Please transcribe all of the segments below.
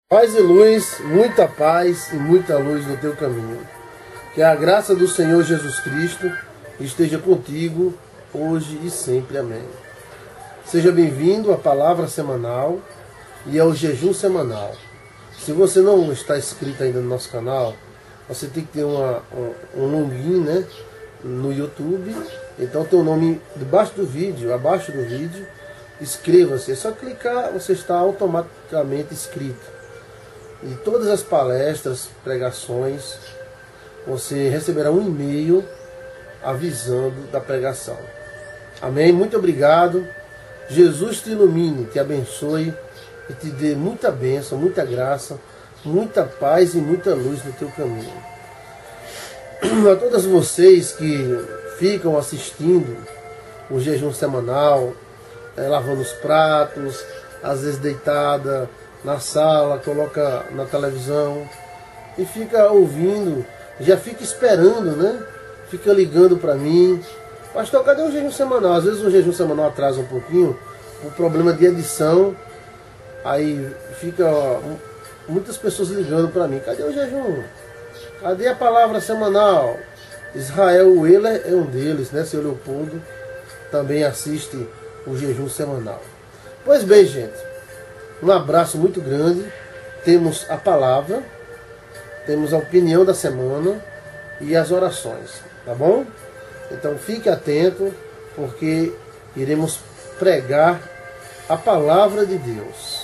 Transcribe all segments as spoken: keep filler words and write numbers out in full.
Paz e luz, muita paz e muita luz no teu caminho. Que a graça do Senhor Jesus Cristo esteja contigo hoje e sempre. Amém. Seja bem-vindo à palavra semanal e ao jejum semanal. Se você não está inscrito ainda no nosso canal, você tem que ter uma, um, um login, né, no YouTube. Então tem o nome debaixo do vídeo, abaixo do vídeo. Inscreva-se, é só clicar, você está automaticamente inscrito. E todas as palestras, pregações, você receberá um e-mail avisando da pregação. Amém? Muito obrigado. Jesus te ilumine, te abençoe e te dê muita bênção, muita graça, muita paz e muita luz no teu caminho. A todas vocês que ficam assistindo o jejum semanal, é, lavando os pratos, às vezes deitada na sala, coloca na televisão e fica ouvindo, já fica esperando, né? Fica ligando para mim. Pastor, cadê o jejum semanal? Às vezes o jejum semanal atrasa um pouquinho, por problema de edição. Aí fica ó, muitas pessoas ligando para mim. Cadê o jejum? Cadê a palavra semanal? Israel Weller é um deles, né? Seu Leopoldo também assiste o jejum semanal. Pois bem, gente. Um abraço muito grande. Temos a palavra, temos a opinião da semana e as orações, tá bom? Então fique atento, porque iremos pregar a palavra de Deus.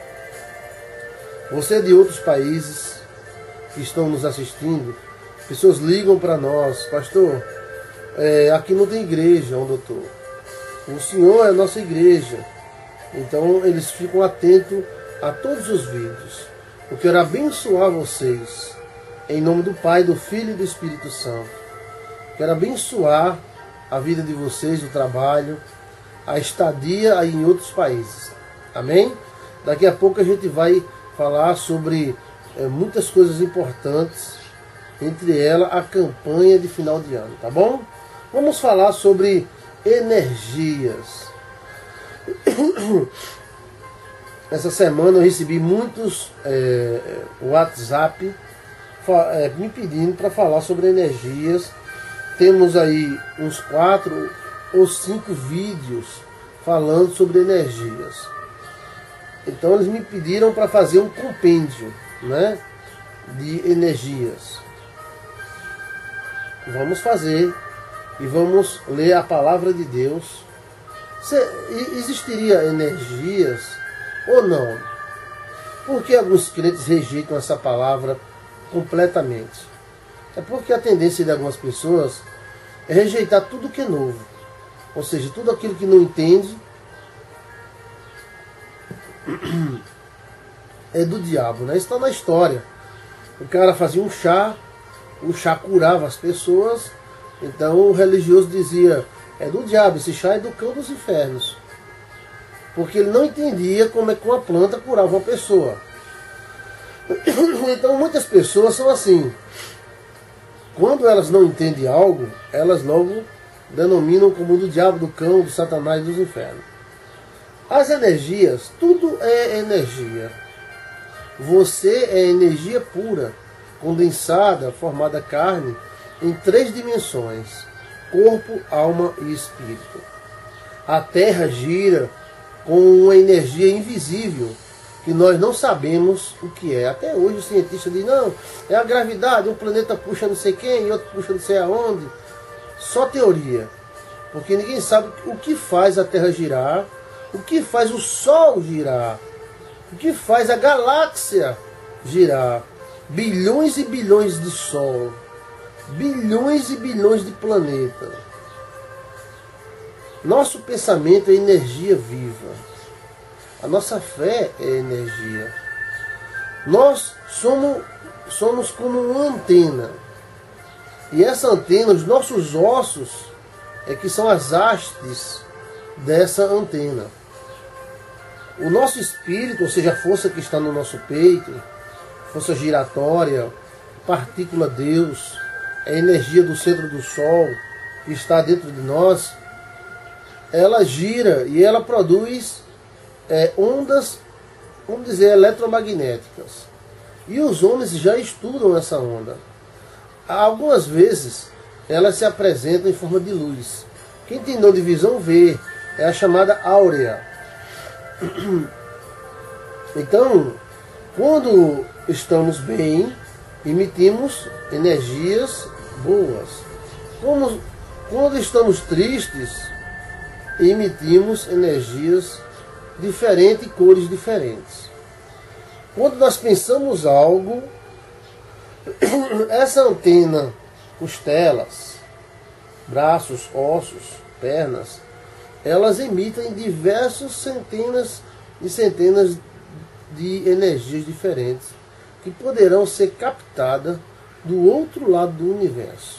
Você de outros países que estão nos assistindo, pessoas ligam para nós, pastor, é, aqui não tem igreja onde eu estou. O Senhor é a nossa igreja. Então eles ficam atentos a todos os vídeos. Eu quero abençoar vocês em nome do Pai, do Filho e do Espírito Santo. Quero abençoar a vida de vocês, do trabalho, a estadia aí em outros países. Amém? Daqui a pouco a gente vai falar sobre é, muitas coisas importantes, entre elas a campanha de final de ano, tá bom? Vamos falar sobre energias. Essa semana eu recebi muitos é, WhatsApp é, me pedindo para falar sobre energias. Temos aí uns quatro ou cinco vídeos falando sobre energias. Então eles me pediram para fazer um compêndio, né, de energias. Vamos fazer e vamos ler a palavra de Deus. Se, existiria energias ou não? Por que alguns crentes rejeitam essa palavra completamente? É porque a tendência de algumas pessoas é rejeitar tudo que é novo. Ou seja, tudo aquilo que não entende é do diabo, né? Isso está na história. O cara fazia um chá, o chá curava as pessoas, então o religioso dizia: é do diabo, esse chá é do cão dos infernos. Porque ele não entendia como é que uma planta curava uma pessoa. Então muitas pessoas são assim. Quando elas não entendem algo, elas logo denominam como do diabo, do cão, do satanás e dos infernos. As energias, tudo é energia. Você é energia pura, condensada, formada carne, em três dimensões: corpo, alma e espírito. A Terra gira com uma energia invisível que nós não sabemos o que é. Até hoje o cientista diz: não, é a gravidade, um planeta puxa não sei quem, outro puxa não sei aonde. Só teoria. Porque ninguém sabe o que faz a Terra girar, o que faz o Sol girar, o que faz a galáxia girar. Bilhões e bilhões de Sol, bilhões e bilhões de planetas. Nosso pensamento é energia viva. A nossa fé é energia. Nós somos, somos como uma antena. E essa antena, os nossos ossos, é que são as hastes dessa antena. O nosso espírito, ou seja, a força que está no nosso peito, força giratória, partícula Deus, a energia do centro do Sol que está dentro de nós, ela gira e ela produz é, ondas vamos dizer, eletromagnéticas. E os homens já estudam essa onda. Algumas vezes elas se apresentam em forma de luz. Quem tem dom de visão vê, é a chamada áurea. Então, quando estamos bem, emitimos energias boas. Como, quando estamos tristes, emitimos energias diferentes, cores diferentes. Quando nós pensamos algo, essa antena, costelas, braços, ossos, pernas, elas emitem diversas centenas e centenas de energias diferentes que poderão ser captadas do outro lado do universo.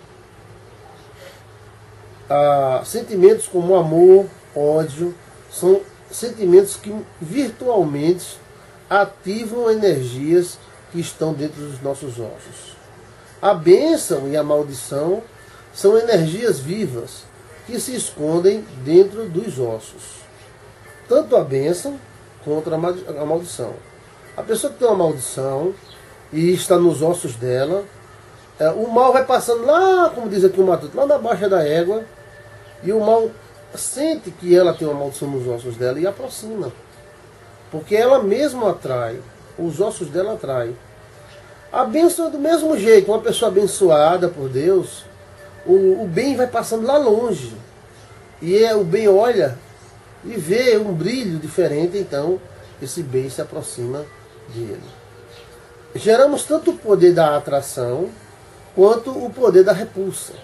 Ah, sentimentos como amor, ódio, são sentimentos que virtualmente ativam energias que estão dentro dos nossos ossos. A bênção e a maldição são energias vivas que se escondem dentro dos ossos. Tanto a bênção quanto a maldição. A pessoa que tem uma maldição e está nos ossos dela, é, o mal vai passando lá, como diz aqui o Matuto, lá na baixa da égua, e o mal sente que ela tem uma maldição nos ossos dela e aproxima. Porque ela mesma atrai, os ossos dela atraem. A bênção é do mesmo jeito, uma pessoa abençoada por Deus, o, o bem vai passando lá longe. E é, o bem olha e vê um brilho diferente, então esse bem se aproxima dele. Geramos tanto o poder da atração, quanto o poder da repulsa.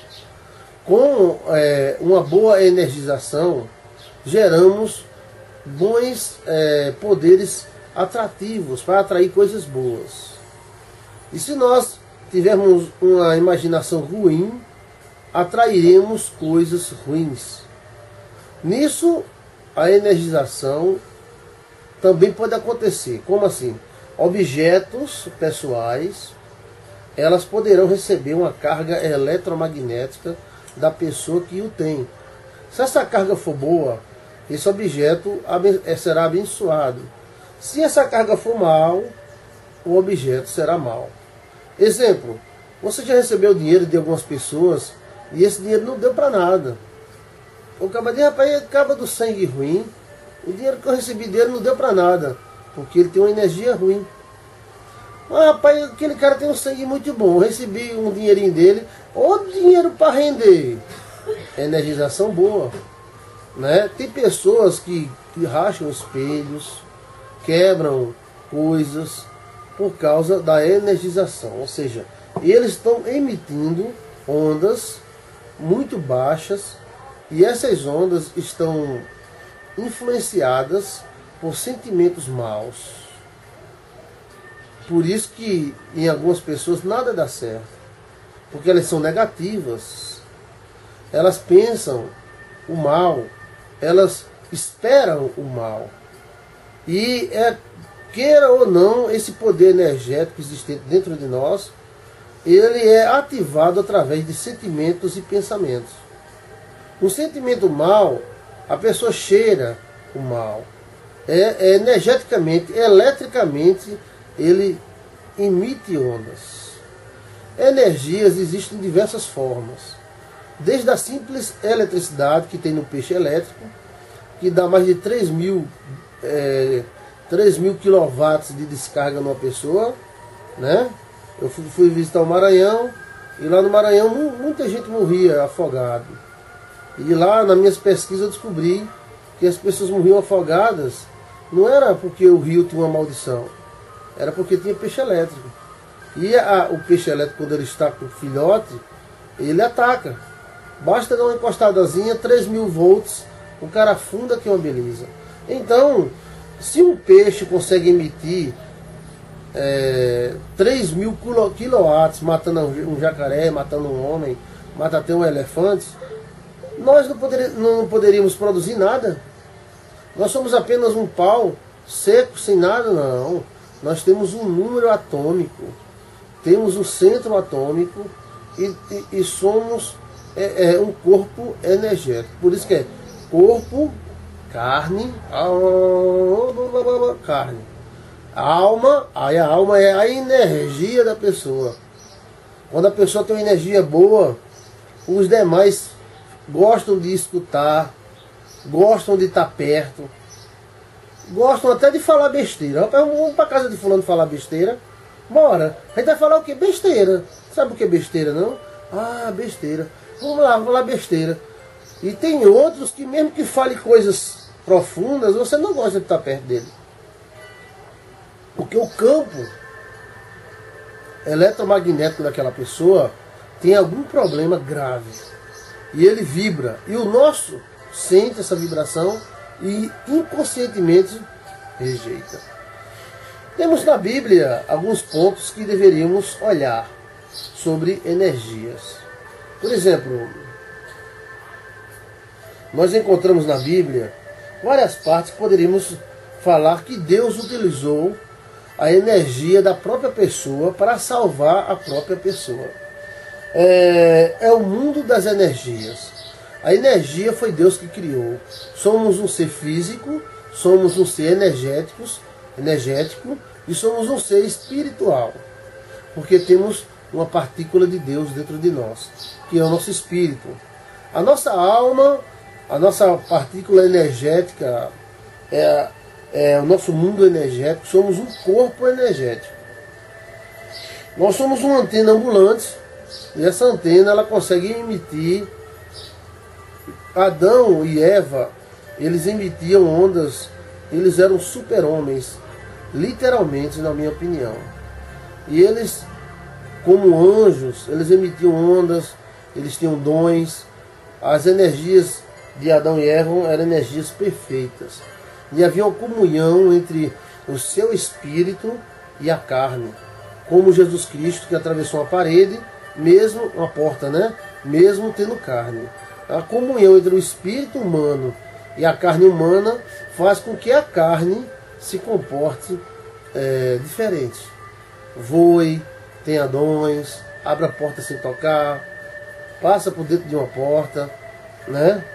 Com é, uma boa energização, geramos bons é, poderes atrativos para atrair coisas boas. E se nós tivermos uma imaginação ruim, atrairemos coisas ruins. Nisso, a energização também pode acontecer. Como assim? Objetos pessoais, elas poderão receber uma carga eletromagnética da pessoa que o tem. Se essa carga for boa, esse objeto será abençoado. Se essa carga for mal, o objeto será mal. Exemplo, você já recebeu dinheiro de algumas pessoas e esse dinheiro não deu para nada. O cara diz, rapaz, acaba do sangue ruim, o dinheiro que eu recebi dele não deu para nada, porque ele tem uma energia ruim. Ah, rapaz, aquele cara tem um sangue muito bom, eu recebi um dinheirinho dele, ô dinheiro para render. Energização boa. Né? Tem pessoas que, que racham espelhos, quebram coisas por causa da energização. Ou seja, eles estão emitindo ondas muito baixas e essas ondas estão influenciadas por sentimentos maus. Por isso que em algumas pessoas nada dá certo, porque elas são negativas, elas pensam o mal, elas esperam o mal. E é, queira ou não, esse poder energético existente dentro de nós, ele é ativado através de sentimentos e pensamentos. O sentimento mal, a pessoa cheira o mal. É, é energeticamente, eletricamente, ele emite ondas. Energias existem de diversas formas. Desde a simples eletricidade que tem no peixe elétrico, que dá mais de três mil, é, três mil quilowatts de descarga numa pessoa, né? Eu fui, fui visitar o Maranhão, e lá no Maranhão muita gente morria afogado. E lá nas minhas pesquisas eu descobri que as pessoas morriam afogadas, não era porque o rio tinha uma maldição, era porque tinha peixe elétrico. E a, o peixe elétrico, quando ele está com o filhote, ele ataca. Basta dar uma encostadazinha, três mil volts, o cara afunda, que é uma beleza. Então, se um peixe consegue emitir é, três mil quilowatts, matando um jacaré, matando um homem, mata até um elefante, nós não, poder, não poderíamos produzir nada. Nós somos apenas um pau seco, sem nada, não. Nós temos um número atômico, temos um centro atômico e, e, e somos é, é, um corpo energético. Por isso que é corpo carne, carne. Alma, aí a alma é a energia da pessoa. Quando a pessoa tem uma energia boa, os demais gostam de escutar, gostam de estar perto, gostam até de falar besteira. Vamos para casa de fulano falar besteira. Bora. A gente vai falar o que? Besteira. Sabe o que é besteira, não? Ah, besteira. Vamos lá, vamos falar besteira. E tem outros que mesmo que fale coisas profundas, você não gosta de estar perto dele. Porque o campo eletromagnético daquela pessoa tem algum problema grave. E ele vibra. E o nosso sente essa vibração e inconscientemente rejeita. Temos na Bíblia alguns pontos que deveríamos olhar sobre energias. Por exemplo, nós encontramos na Bíblia várias partes que poderíamos falar que Deus utilizou a energia da própria pessoa para salvar a própria pessoa. É, é o mundo das energias. A energia foi Deus que criou. Somos um ser físico, somos um ser energético, energético e somos um ser espiritual. Porque temos uma partícula de Deus dentro de nós, que é o nosso espírito. A nossa alma, a nossa partícula energética é, é o nosso mundo energético, somos um corpo energético. Nós somos uma antena ambulante e essa antena ela consegue emitir. Adão e Eva, eles emitiam ondas, eles eram super-homens, literalmente, na minha opinião. E eles, como anjos, eles emitiam ondas, eles tinham dons. As energias de Adão e Eva eram energias perfeitas. E havia uma comunhão entre o seu espírito e a carne. Como Jesus Cristo, que atravessou uma parede, mesmo uma porta, né? Mesmo tendo carne. A comunhão entre o espírito humano e a carne humana faz com que a carne se comporte é, diferente. Voe, tenha dons, abra a porta sem tocar, passa por dentro de uma porta, né?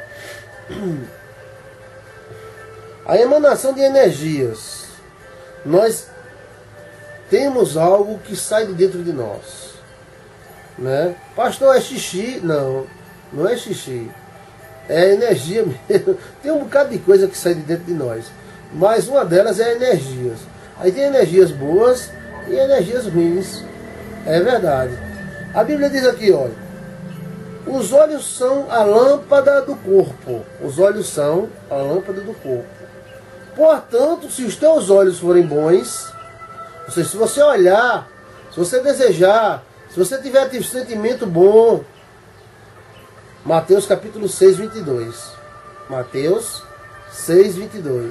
A emanação de energias. Nós temos algo que sai de dentro de nós, né? Pastor, é xixi? Não, não é xixi. É energia mesmo. Tem um bocado de coisa que sai de dentro de nós, mas uma delas é energias. Aí tem energias boas e energias ruins. É verdade. A Bíblia diz aqui, olha, os olhos são a lâmpada do corpo. Os olhos são a lâmpada do corpo. Portanto, se os teus olhos forem bons, ou seja, se você olhar, se você desejar, se você tiver sentimento bom, Mateus capítulo seis, vinte e dois. Mateus seis, vinte e dois.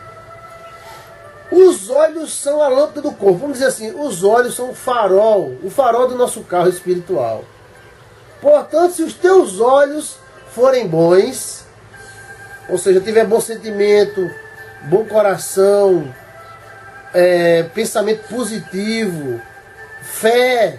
Os olhos são a lâmpada do corpo. Vamos dizer assim, os olhos são o farol, o farol do nosso carro espiritual. Portanto, se os teus olhos forem bons, ou seja, tiver bom sentimento, bom coração, é, pensamento positivo, fé,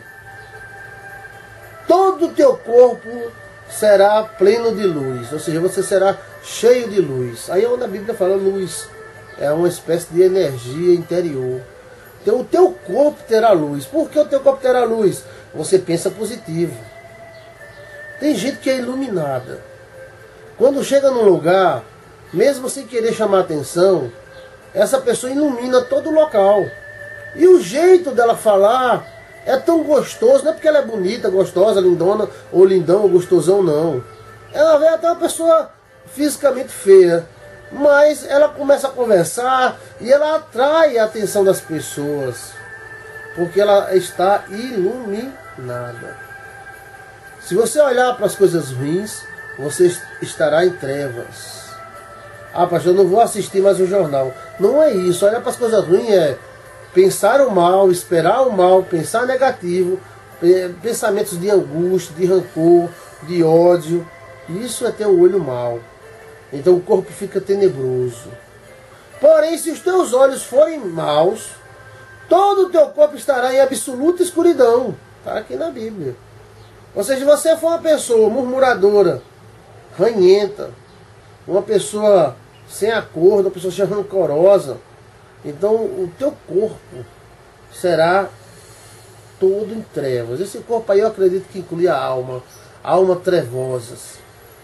todo o teu corpo será pleno de luz, ou seja, você será cheio de luz. Aí é onde a Bíblia fala luz, é uma espécie de energia interior. Então o teu corpo terá luz. Por que o teu corpo terá luz? Você pensa positivo. Tem gente que é iluminada. Quando chega num lugar, mesmo sem querer chamar atenção, essa pessoa ilumina todo o local. E o jeito dela falar é tão gostoso, não é porque ela é bonita, gostosa, lindona, ou lindão, ou gostosão, não. Ela é até uma pessoa fisicamente feia, mas ela começa a conversar e ela atrai a atenção das pessoas, porque ela está iluminada. Se você olhar para as coisas ruins, você estará em trevas. Ah, pastor, eu não vou assistir mais o jornal. Não é isso. Olhar para as coisas ruins é pensar o mal, esperar o mal, pensar negativo, pensamentos de angústia, de rancor, de ódio. Isso é ter o olho mau. Então o corpo fica tenebroso. Porém, se os teus olhos forem maus, todo o teu corpo estará em absoluta escuridão. Está aqui na Bíblia. Ou seja, se você for uma pessoa murmuradora, ranhenta, uma pessoa sem acordo, a pessoa seja rancorosa. Então o teu corpo será todo em trevas. Esse corpo aí eu acredito que inclui a alma, alma trevosas.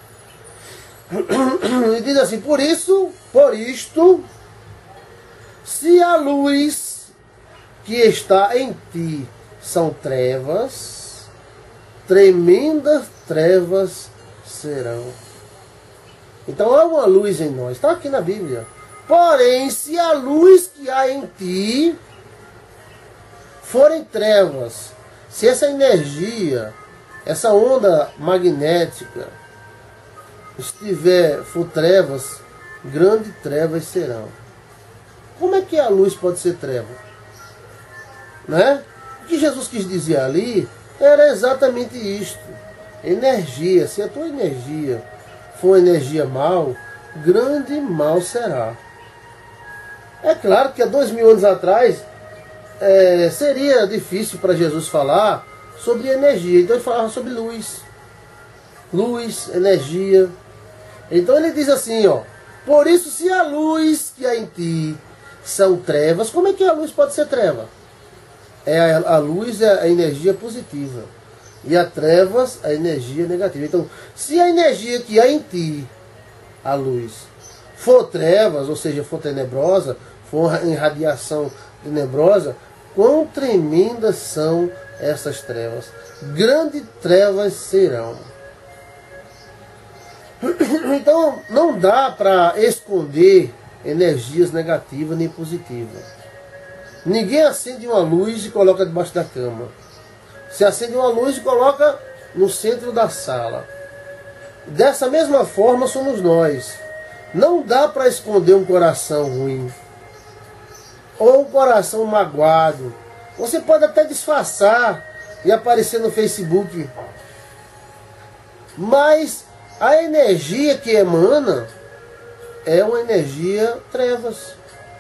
E diz assim, por isso, por isto, se a luz que está em ti são trevas, tremendas trevas serão. Então há uma luz em nós, está aqui na Bíblia. Porém, se a luz que há em ti forem trevas, se essa energia, essa onda magnética estiver for trevas, grandes trevas serão. Como é que a luz pode ser treva? Né? O que Jesus quis dizer ali era exatamente isto. Energia. Se a tua energia for energia mal, grande mal será. É claro que há dois mil anos atrás é, seria difícil para Jesus falar sobre energia. Então ele falava sobre luz. Luz, energia. Então ele diz assim, ó. Por isso, se a luz que há em ti são trevas, como é que a luz pode ser treva? É a, a luz é a energia positiva. E a trevas, a energia negativa. Então, se a energia que há em ti, a luz, for trevas, ou seja, for tenebrosa, for em radiação tenebrosa, quão tremendas são essas trevas. Grandes trevas serão. Então, não dá para esconder energias negativas nem positivas. Ninguém acende uma luz e coloca debaixo da cama. Você acende uma luz e coloca no centro da sala. Dessa mesma forma somos nós. Não dá para esconder um coração ruim. Ou um coração magoado. Você pode até disfarçar e aparecer no Facebook. Mas a energia que emana é uma energia trevas.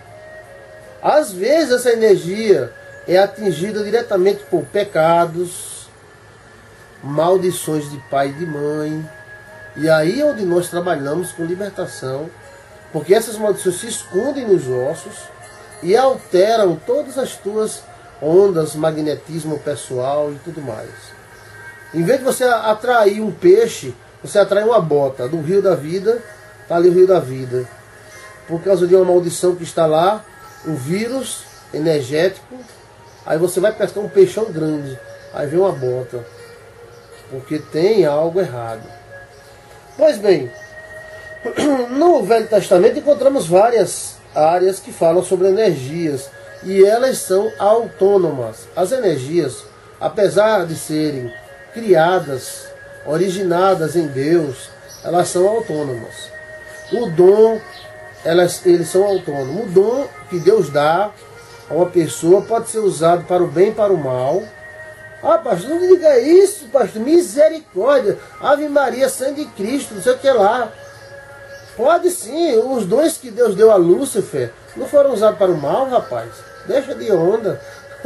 Às vezes essa energia é atingida diretamente por pecados, maldições de pai e de mãe. E aí é onde nós trabalhamos com libertação, porque essas maldições se escondem nos ossos e alteram todas as tuas ondas, magnetismo pessoal e tudo mais. Em vez de você atrair um peixe, você atrai uma bota do rio da vida. Está ali o rio da vida. Por causa de uma maldição que está lá, um vírus energético, aí você vai pescar um peixão grande, aí vem uma bota, porque tem algo errado. Pois bem, no Velho Testamento encontramos várias áreas que falam sobre energias, e elas são autônomas. As energias, apesar de serem criadas, originadas em Deus, elas são autônomas. O dom, elas, eles são autônomos. O dom que Deus dá a uma pessoa pode ser usado para o bem e para o mal. Ah, pastor, não diga isso, pastor. Misericórdia. Ave Maria, sangue de Cristo, não sei o que lá. Pode sim. Os dons que Deus deu a Lúcifer não foram usados para o mal, rapaz. Deixa de onda.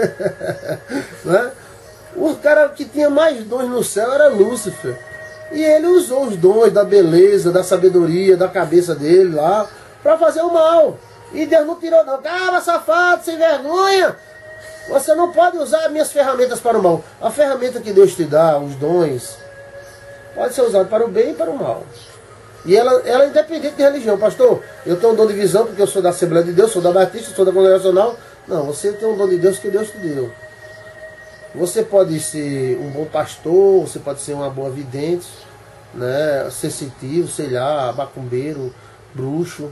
Né? O cara que tinha mais dons no céu era Lúcifer. E ele usou os dons da beleza, da sabedoria, da cabeça dele lá, para fazer o mal. E Deus não tirou não. Calma, safado, sem vergonha. Você não pode usar minhas ferramentas para o mal. A ferramenta que Deus te dá, os dons, pode ser usado para o bem e para o mal. E ela, ela é independente de religião. Pastor, eu tenho um dom de visão porque eu sou da Assembleia de Deus, sou da Batista, sou da Congregacional. Não, você tem um dom de Deus que Deus te deu. Você pode ser um bom pastor, você pode ser uma boa vidente, né, sensitivo, sei lá, macumbeiro, bruxo.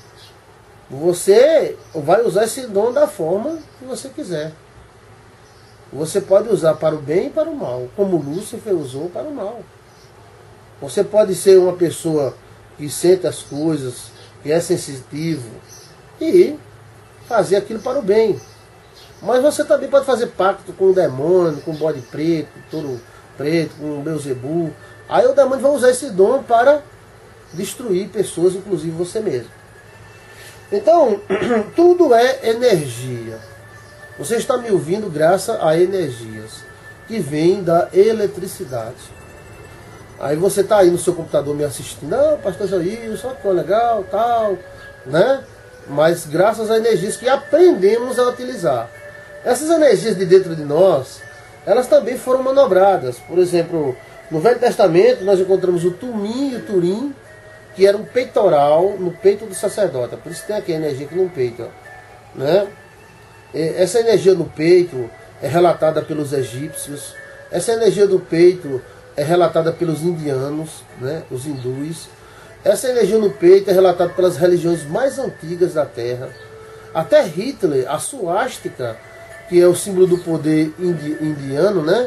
Você vai usar esse dom da forma que você quiser. Você pode usar para o bem e para o mal, como Lúcifer usou para o mal. Você pode ser uma pessoa que sente as coisas, que é sensitivo, e fazer aquilo para o bem. Mas você também pode fazer pacto com o demônio, com o bode preto, touro preto, com o Beuzebu. Aí o demônio vai usar esse dom para destruir pessoas, inclusive você mesmo. Então, tudo é energia. Você está me ouvindo graças a energias que vêm da eletricidade. Aí você está aí no seu computador me assistindo, não, pastor Jair, só que legal, tal, né? Mas graças a energias que aprendemos a utilizar. Essas energias de dentro de nós, elas também foram manobradas. Por exemplo, no Velho Testamento nós encontramos o Tumim e o Turim, que era um peitoral no peito do sacerdote. Por isso tem aqui a energia aqui no peito, ó, né? Essa energia no peito é relatada pelos egípcios. Essa energia do peito é relatada pelos indianos, né, os hindus. Essa energia no peito é relatada pelas religiões mais antigas da Terra. Até Hitler, a suástica, que é o símbolo do poder indi indiano, né,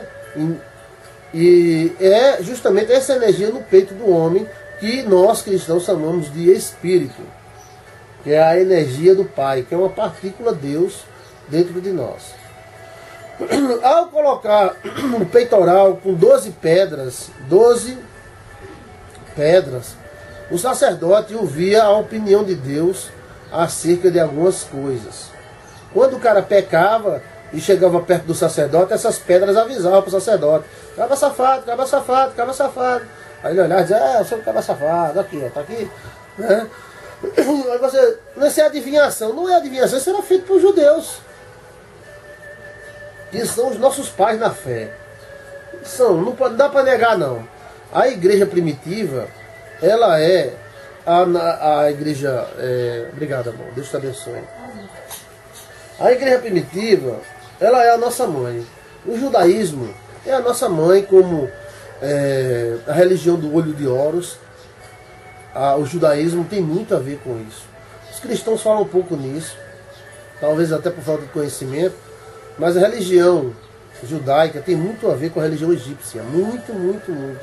e é justamente essa energia no peito do homem que nós cristãos chamamos de espírito, que é a energia do Pai, que é uma partícula Deus dentro de nós. Ao colocar um peitoral com doze pedras, doze pedras, o sacerdote ouvia a opinião de Deus acerca de algumas coisas. Quando o cara pecava e chegava perto do sacerdote, essas pedras avisavam para o sacerdote: cabra safado, cabra safado, cabra safado. Aí ele olhava e dizia: é, eu sou o cabra safado, aqui, ó, tá aqui. Né? Aí você, não é adivinhação, não é adivinhação, isso era feito por judeus, que são os nossos pais na fé. São, não pode dar para negar não. A igreja primitiva, ela é a, a igreja, é, obrigado, amor, Deus te abençoe. A igreja primitiva, ela é a nossa mãe. O judaísmo é a nossa mãe, como é, a religião do olho de Horus. A, o judaísmo tem muito a ver com isso. Os cristãos falam um pouco nisso, talvez até por falta de conhecimento, mas a religião judaica tem muito a ver com a religião egípcia. Muito, muito, muito.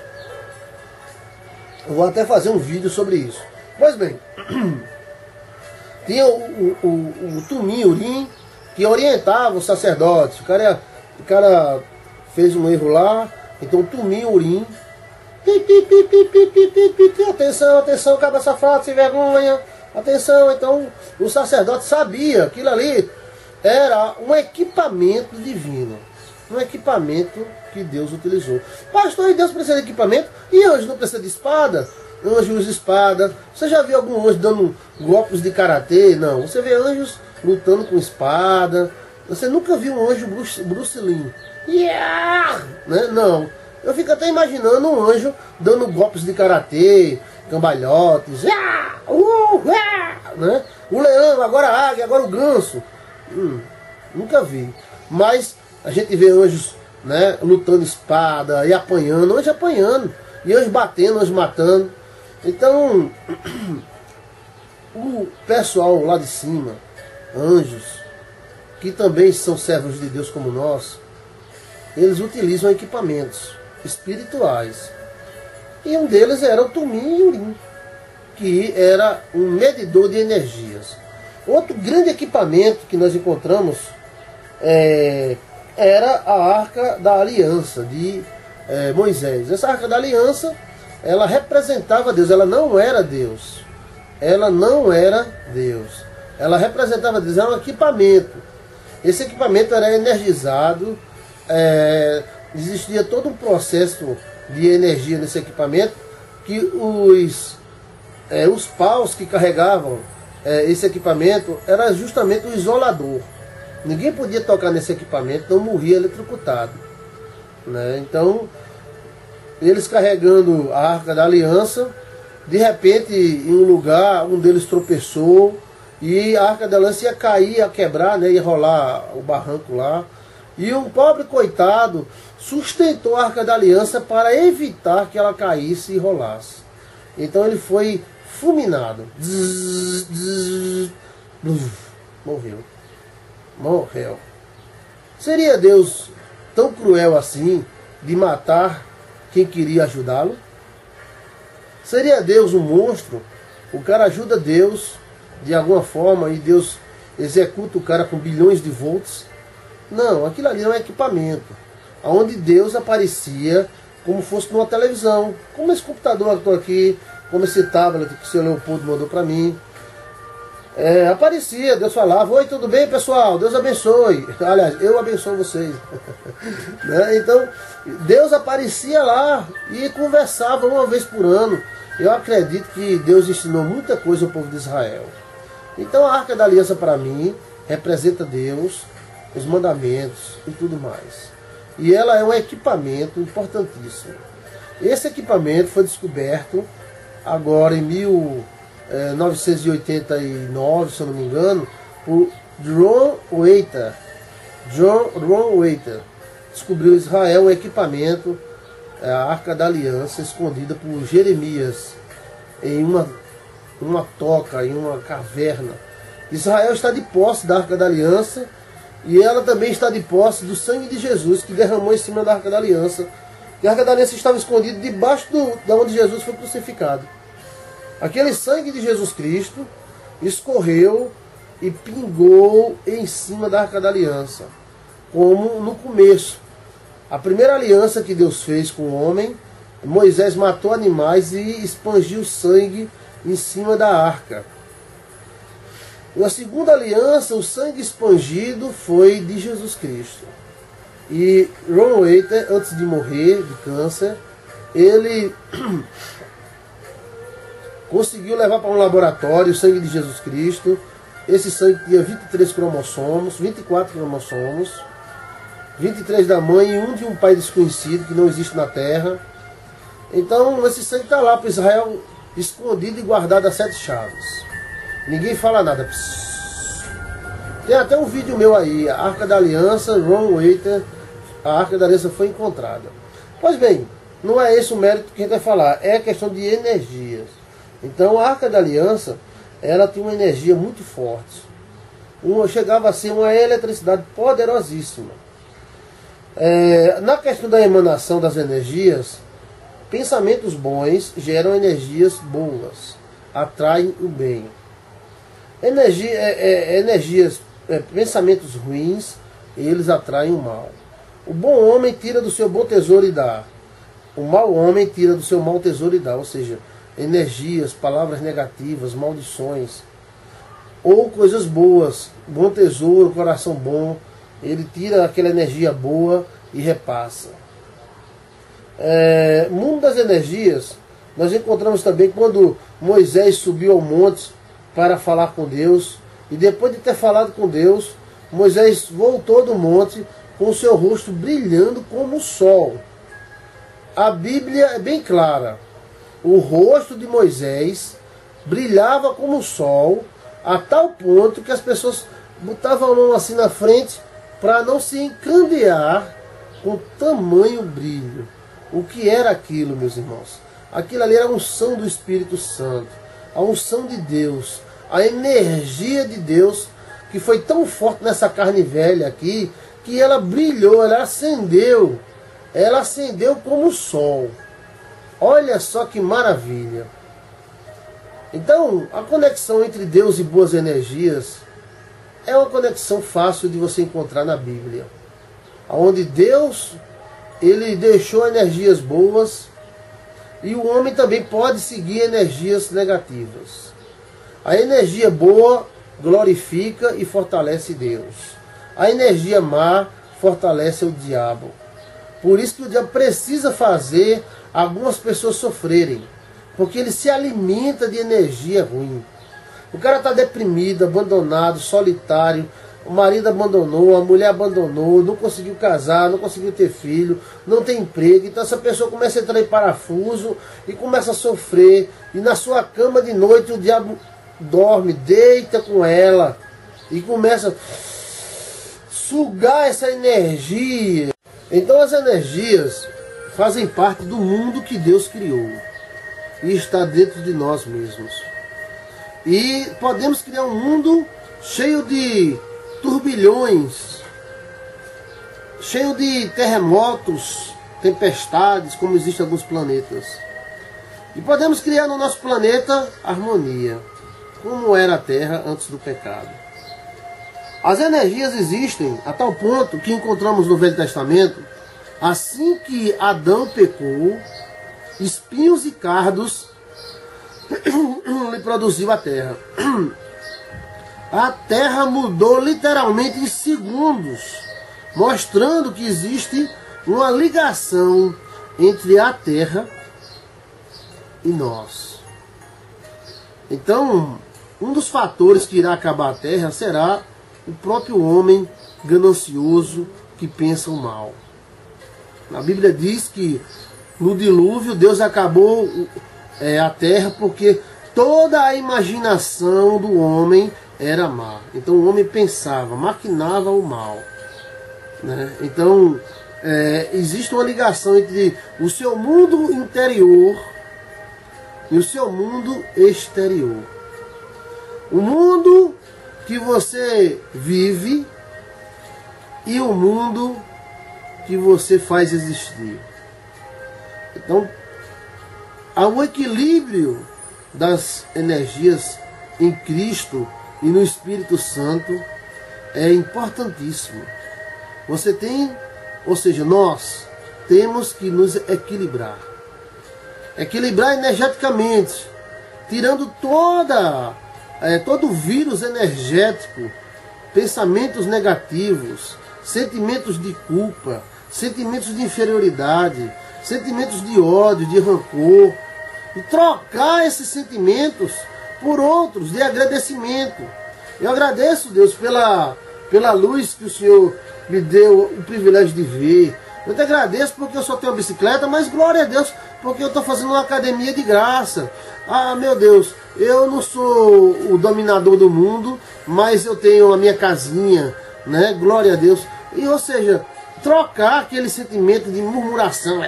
Eu vou até fazer um vídeo sobre isso. Pois bem, tinha o, o, o, o Tumim Urim, que orientava os sacerdotes. O cara, o cara fez um erro lá, então o Tumim Urim, pi, pi, pi, pi, pi, pi, pi, pi, pi, atenção, atenção, cabra safado, sem vergonha, atenção. Então o sacerdote sabia que aquilo ali era um equipamento divino, um equipamento que Deus utilizou. Pastor, e Deus precisa de equipamento? E anjo não precisa de espada? Anjo usa espada. Você já viu algum anjo dando golpes de karatê? Não. Você vê anjos lutando com espada. Você nunca viu um anjo Bruce, Bruce Lee? Yeah! Né? Não. Eu fico até imaginando um anjo dando golpes de karatê, cambalhotes. Yeah! Uh, yeah! Né? O leão, agora a águia, agora o ganso. Hum, nunca vi. Mas a gente vê anjos, né, lutando espada e apanhando, anjos apanhando, e anjos batendo, anjos matando. Então, o pessoal lá de cima, anjos, que também são servos de Deus como nós, eles utilizam equipamentos espirituais. E um deles era o Tumim e Urim, que era um medidor de energias. Outro grande equipamento que nós encontramos é, era a Arca da Aliança de é, Moisés. Essa Arca da Aliança, ela representava Deus, ela não era Deus. Ela não era Deus. Ela representava Deus, era um equipamento. Esse equipamento era energizado, é, existia todo um processo de energia nesse equipamento, que os, é, os paus que carregavam é, esse equipamento era justamente o isolador. Ninguém podia tocar nesse equipamento, não morria eletrocutado. Né? Então, eles carregando a Arca da Aliança, de repente, em um lugar, um deles tropeçou, e a Arca da Aliança ia cair, ia quebrar, né? Ia rolar o barranco lá. E um pobre coitado sustentou a Arca da Aliança para evitar que ela caísse e rolasse. Então ele foi fulminado. Zzz, zzz, bluf, morreu. Morreu. Seria Deus tão cruel assim de matar quem queria ajudá-lo? Seria Deus um monstro? O cara ajuda Deus de alguma forma e Deus executa o cara com bilhões de volts? Não, aquilo ali é um equipamento, onde Deus aparecia como fosse numa televisão, como esse computador que eu estou aqui, como esse tablet que o senhor Leopoldo mandou para mim. É, aparecia, Deus falava, oi, tudo bem, pessoal? Deus abençoe. Aliás, eu abençoo vocês. Né? Então, Deus aparecia lá e conversava uma vez por ano. Eu acredito que Deus ensinou muita coisa ao povo de Israel. Então, a Arca da Aliança, para mim, representa Deus, os mandamentos e tudo mais. E ela é um equipamento importantíssimo. Esse equipamento foi descoberto agora em mil novecentos e oitenta e nove, se eu não me engano, por John Waiter. John Ron Waiter descobriu em Israel um equipamento, a Arca da Aliança, escondida por Jeremias em uma, uma toca, em uma caverna. Israel está de posse da Arca da Aliança e ela também está de posse do sangue de Jesus que derramou em cima da Arca da Aliança. E a Arca da Aliança estava escondida debaixo do, de onde Jesus foi crucificado. Aquele sangue de Jesus Cristo escorreu e pingou em cima da Arca da Aliança, como no começo. A primeira aliança que Deus fez com o homem, Moisés matou animais e espangiu sangue em cima da arca. Na segunda aliança, o sangue expangido foi de Jesus Cristo. E Ron Waiter, antes de morrer de câncer, ele conseguiu levar para um laboratório o sangue de Jesus Cristo. Esse sangue tinha vinte e três cromossomos, vinte e quatro cromossomos, vinte e três da mãe e um de um pai desconhecido que não existe na Terra. Então esse sangue está lá para Israel, escondido e guardado a sete chaves. Ninguém fala nada. Tem até um vídeo meu aí, a Arca da Aliança, Ron Waiter, a Arca da Aliança foi encontrada. Pois bem, não é esse o mérito que a gente vai falar, é questão de energias. Então a Arca da Aliança, ela tinha uma energia muito forte. Uma, chegava a ser uma eletricidade poderosíssima. É, na questão da emanação das energias, pensamentos bons geram energias boas, atraem o bem. Energia, é, é, energias, é, pensamentos ruins, eles atraem o mal. O bom homem tira do seu bom tesouro e dá. O mau homem tira do seu mau tesouro e dá. Ou seja, energias, palavras negativas, maldições, ou coisas boas, bom tesouro, coração bom, ele tira aquela energia boa e repassa. É, mundo das energias, nós encontramos também quando Moisés subiu ao monte para falar com Deus, e depois de ter falado com Deus, Moisés voltou do monte com o seu rosto brilhando como o sol. A Bíblia é bem clara. O rosto de Moisés brilhava como o sol, a tal ponto que as pessoas botavam a mão assim na frente para não se encandear com tamanho brilho. O que era aquilo, meus irmãos? Aquilo ali era a unção do Espírito Santo, a unção de Deus, a energia de Deus que foi tão forte nessa carne velha aqui, que ela brilhou, ela acendeu, ela acendeu como o sol. Olha só que maravilha. Então, a conexão entre Deus e boas energias é uma conexão fácil de você encontrar na Bíblia. Onde Deus, ele deixou energias boas e o homem também pode seguir energias negativas. A energia boa glorifica e fortalece Deus. A energia má fortalece o diabo. Por isso que o diabo precisa fazer algumas pessoas sofrerem, porque ele se alimenta de energia ruim. O cara está deprimido, abandonado, solitário, o marido abandonou, a mulher abandonou, não conseguiu casar, não conseguiu ter filho, não tem emprego. Então essa pessoa começa a entrar em parafuso e começa a sofrer. E na sua cama de noite o diabo dorme, deita com ela e começa a sugar essa energia. Então as energias fazem parte do mundo que Deus criou e está dentro de nós mesmos. E podemos criar um mundo cheio de turbilhões, cheio de terremotos, tempestades, como existem alguns planetas. E podemos criar no nosso planeta harmonia, como era a Terra antes do pecado. As energias existem a tal ponto que encontramos no Velho Testamento, assim que Adão pecou, espinhos e cardos lhe produziu a terra. a Terra mudou literalmente em segundos, mostrando que existe uma ligação entre a Terra e nós. Então, um dos fatores que irá acabar a Terra será o próprio homem ganancioso que pensa o mal. A Bíblia diz que no dilúvio Deus acabou é, a Terra porque toda a imaginação do homem era má. Então o homem pensava, maquinava o mal, né? Então é, existe uma ligação entre o seu mundo interior e o seu mundo exterior. O mundo que você vive e o mundo que você faz existir. Então, há um equilíbrio das energias em Cristo e no Espírito Santo é importantíssimo. Você tem, ou seja, nós temos que nos equilibrar. Equilibrar energeticamente, tirando toda, é, todo o vírus energético, pensamentos negativos, sentimentos de culpa, sentimentos de inferioridade, sentimentos de ódio, de rancor, e trocar esses sentimentos por outros de agradecimento. Eu agradeço, Deus, pela, pela luz que o Senhor me deu o privilégio de ver. Eu te agradeço porque eu só tenho uma bicicleta, mas glória a Deus porque eu estou fazendo uma academia de graça. Ah, meu Deus, eu não sou o dominador do mundo, mas eu tenho a minha casinha, né? Glória a Deus. E, ou seja, trocar aquele sentimento de murmuração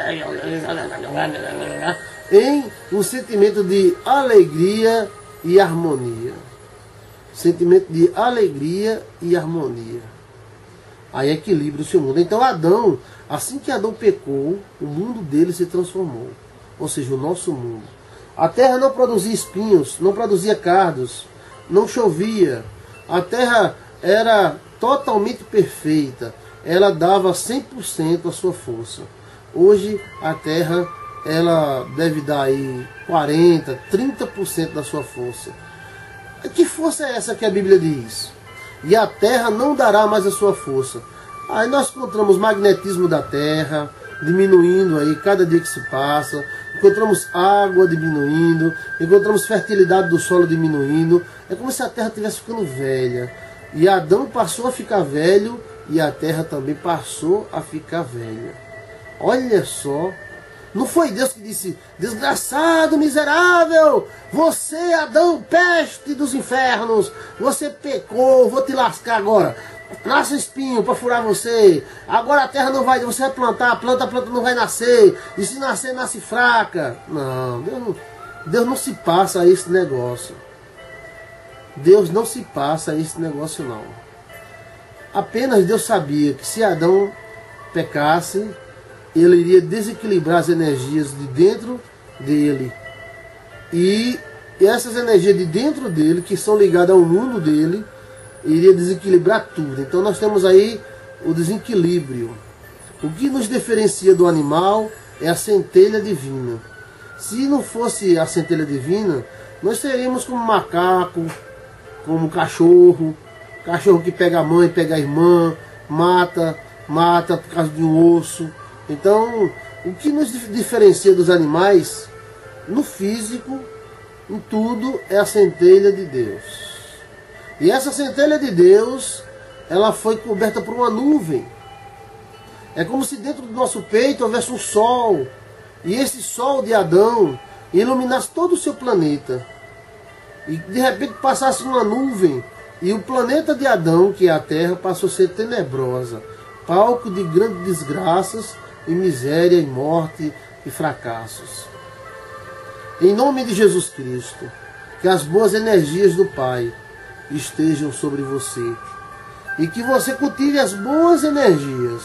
em um sentimento de alegria e harmonia. Sentimento de alegria e harmonia. Aí equilibra o seu mundo. Então Adão, assim que Adão pecou, o mundo dele se transformou. Ou seja, o nosso mundo. A terra não produzia espinhos, não produzia cardos, não chovia. A terra era totalmente perfeita. Ela dava cem por cento a sua força. Hoje a terra ela deve dar aí quarenta, trinta por cento da sua força. Que força é essa que a Bíblia diz? E a terra não dará mais a sua força. Aí nós encontramos magnetismo da terra diminuindo aí cada dia que se passa, encontramos água diminuindo, encontramos fertilidade do solo diminuindo. É como se a terra estivesse ficando velha. E Adão passou a ficar velho e a terra também passou a ficar velha. Olha só. Não foi Deus que disse, desgraçado, miserável, você, Adão, peste dos infernos, você pecou, vou te lascar agora. Nasce espinho para furar você, agora a terra não vai, você vai plantar, a planta, a planta não vai nascer, e se nascer, nasce fraca. Não, Deus não, Deus não se passa a esse negócio. Deus não se passa a esse negócio não. Apenas Deus sabia que se Adão pecasse, ele iria desequilibrar as energias de dentro dele. E essas energias de dentro dele, que são ligadas ao mundo dele, iria desequilibrar tudo. Então nós temos aí o desequilíbrio. O que nos diferencia do animal é a centelha divina. Se não fosse a centelha divina, nós seríamos como macaco, como cachorro. Cachorro que pega a mãe, pega a irmã, mata, mata por causa de um osso. Então, o que nos diferencia dos animais, no físico, em tudo, é a centelha de Deus. E essa centelha de Deus, ela foi coberta por uma nuvem. É como se dentro do nosso peito houvesse um sol. E esse sol de Adão iluminasse todo o seu planeta. E de repente passasse uma nuvem. E o planeta de Adão, que é a Terra, passou a ser tenebrosa. Palco de grandes desgraças, e miséria, e morte, e fracassos. Em nome de Jesus Cristo, que as boas energias do Pai estejam sobre você. E que você cultive as boas energias.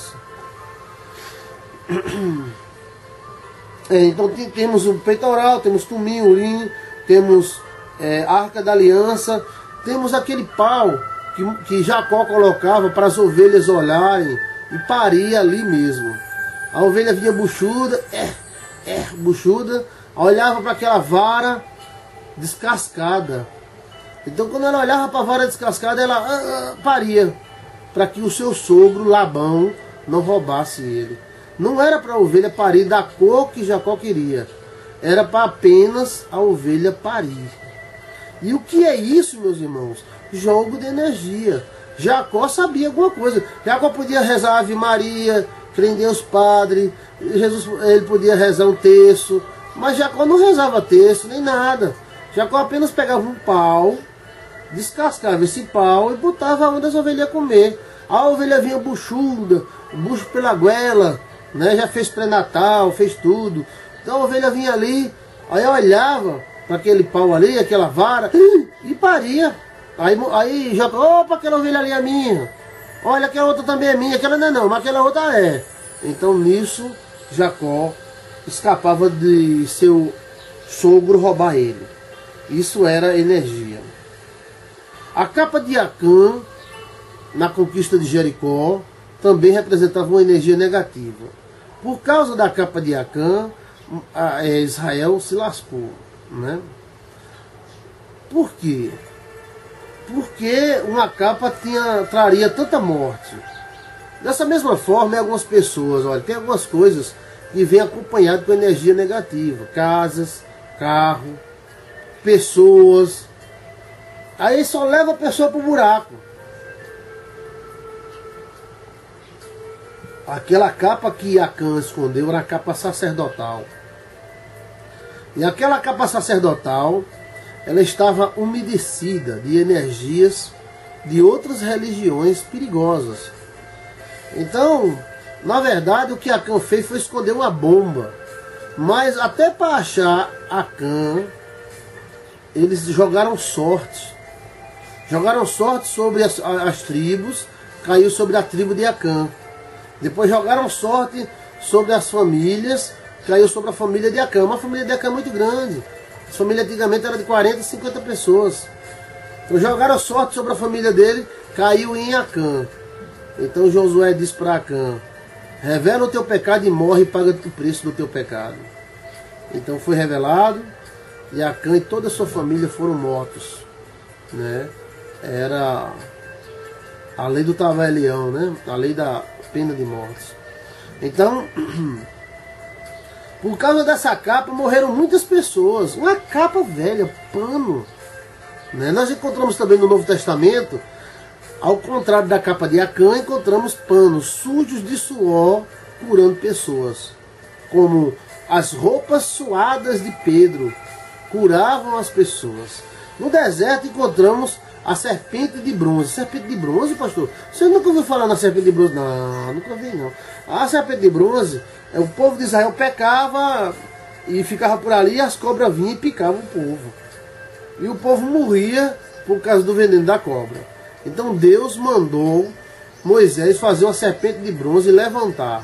É, então temos o peitoral, temos tumim, urim, temos é, arca da aliança, temos aquele pau que, que Jacó colocava para as ovelhas olharem e paria ali mesmo. A ovelha vinha buchuda, é, é, buchuda, olhava para aquela vara descascada. Então quando ela olhava para a vara descascada, ela ah, ah, paria, para que o seu sogro, Labão, não roubasse ele. Não era para a ovelha parir da cor que Jacó queria, era para apenas a ovelha parir. E o que é isso, meus irmãos? Jogo de energia. Jacó sabia alguma coisa. Jacó podia rezar a Ave Maria, crer em Deus Padre, Jesus, ele podia rezar um terço, mas Jacó não rezava terço nem nada. Jacó apenas pegava um pau, descascava esse pau e botava onde as ovelhas iam comer. A ovelha vinha buchuda, bucho pela goela, né? Já fez pré-natal, fez tudo. Então a ovelha vinha ali, aí olhava para aquele pau ali, aquela vara, e paria. Aí, aí Jacó, opa, aquela ovelha ali é minha. Olha, aquela outra também é minha, aquela não é não, mas aquela outra é. Então nisso, Jacó escapava de seu sogro roubar ele. Isso era energia. A capa de Acã, na conquista de Jericó, também representava uma energia negativa. Por causa da capa de Acã, Israel se lascou, né? Por quê? Porque uma capa tinha, traria tanta morte. Dessa mesma forma, em algumas pessoas, olha, tem algumas coisas que vêm acompanhadas com energia negativa. Casas, carro, pessoas. Aí só leva a pessoa para o buraco. Aquela capa que Acã escondeu era a capa sacerdotal. E aquela capa sacerdotal, ela estava umedecida de energias de outras religiões perigosas. Então, na verdade, o que Acã fez foi esconder uma bomba. Mas até para achar Acã, eles jogaram sorte. Jogaram sorte sobre as, as tribos, caiu sobre a tribo de Acã. Depois jogaram sorte sobre as famílias, caiu sobre a família de Acã. Uma família de Acã muito grande. A família antigamente era de quarenta, cinquenta pessoas. Então jogaram sorte sobre a família dele, caiu em Acã. Então Josué disse para Acã: revela o teu pecado e morre e paga o preço do teu pecado. Então foi revelado, e Acã e toda a sua família foram mortos, né? Era a lei do tabelião, né? A lei da pena de morte. Então, por causa dessa capa morreram muitas pessoas. Uma capa velha, pano, né? Nós encontramos também no Novo Testamento, ao contrário da capa de Acã, encontramos panos sujos de suor curando pessoas, como as roupas suadas de Pedro curavam as pessoas. No deserto encontramos a serpente de bronze. Serpente de bronze, pastor? Você nunca ouviu falar na serpente de bronze? Não, nunca vi não. A serpente de bronze, o povo de Israel pecava e ficava por ali, e as cobras vinham e picavam o povo. E o povo morria por causa do veneno da cobra. Então Deus mandou Moisés fazer uma serpente de bronze e levantar.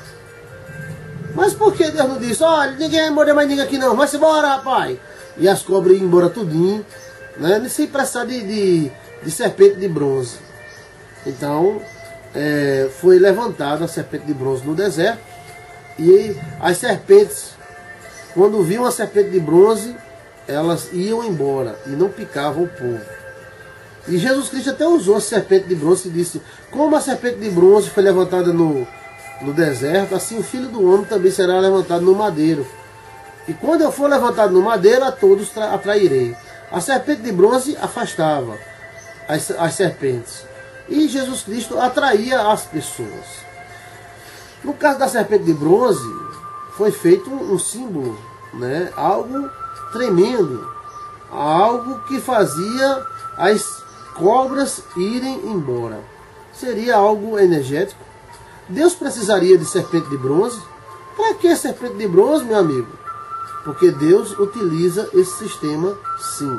Mas por que Deus não disse: olha, ninguém vai morrer mais ninguém aqui não, vai-se embora, rapaz? E as cobras iam embora tudinho, né? Sem precisar de, de, de serpente de bronze. Então é, foi levantada a serpente de bronze no deserto. E as serpentes, quando viam a serpente de bronze, elas iam embora e não picavam o povo. E Jesus Cristo até usou a serpente de bronze e disse: como a serpente de bronze foi levantada no, no deserto, assim o Filho do Homem também será levantado no madeiro. E quando eu for levantado no madeiro, a todos atrairei. A serpente de bronze afastava as, as serpentes. E Jesus Cristo atraía as pessoas. No caso da serpente de bronze, foi feito um, um símbolo, né? Algo tremendo. Algo que fazia as cobras irem embora. Seria algo energético. Deus precisaria de serpente de bronze? Para que serpente de bronze, meu amigo? Porque Deus utiliza esse sistema, sim.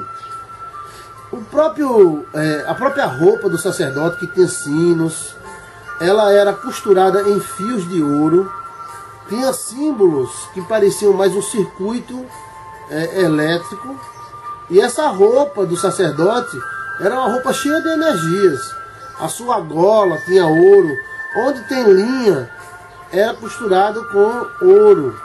O próprio, é, a própria roupa do sacerdote, que tinha sinos, ela era costurada em fios de ouro, tinha símbolos que pareciam mais um circuito é, elétrico, e essa roupa do sacerdote era uma roupa cheia de energias. A sua gola tinha ouro, onde tem linha era costurado com ouro.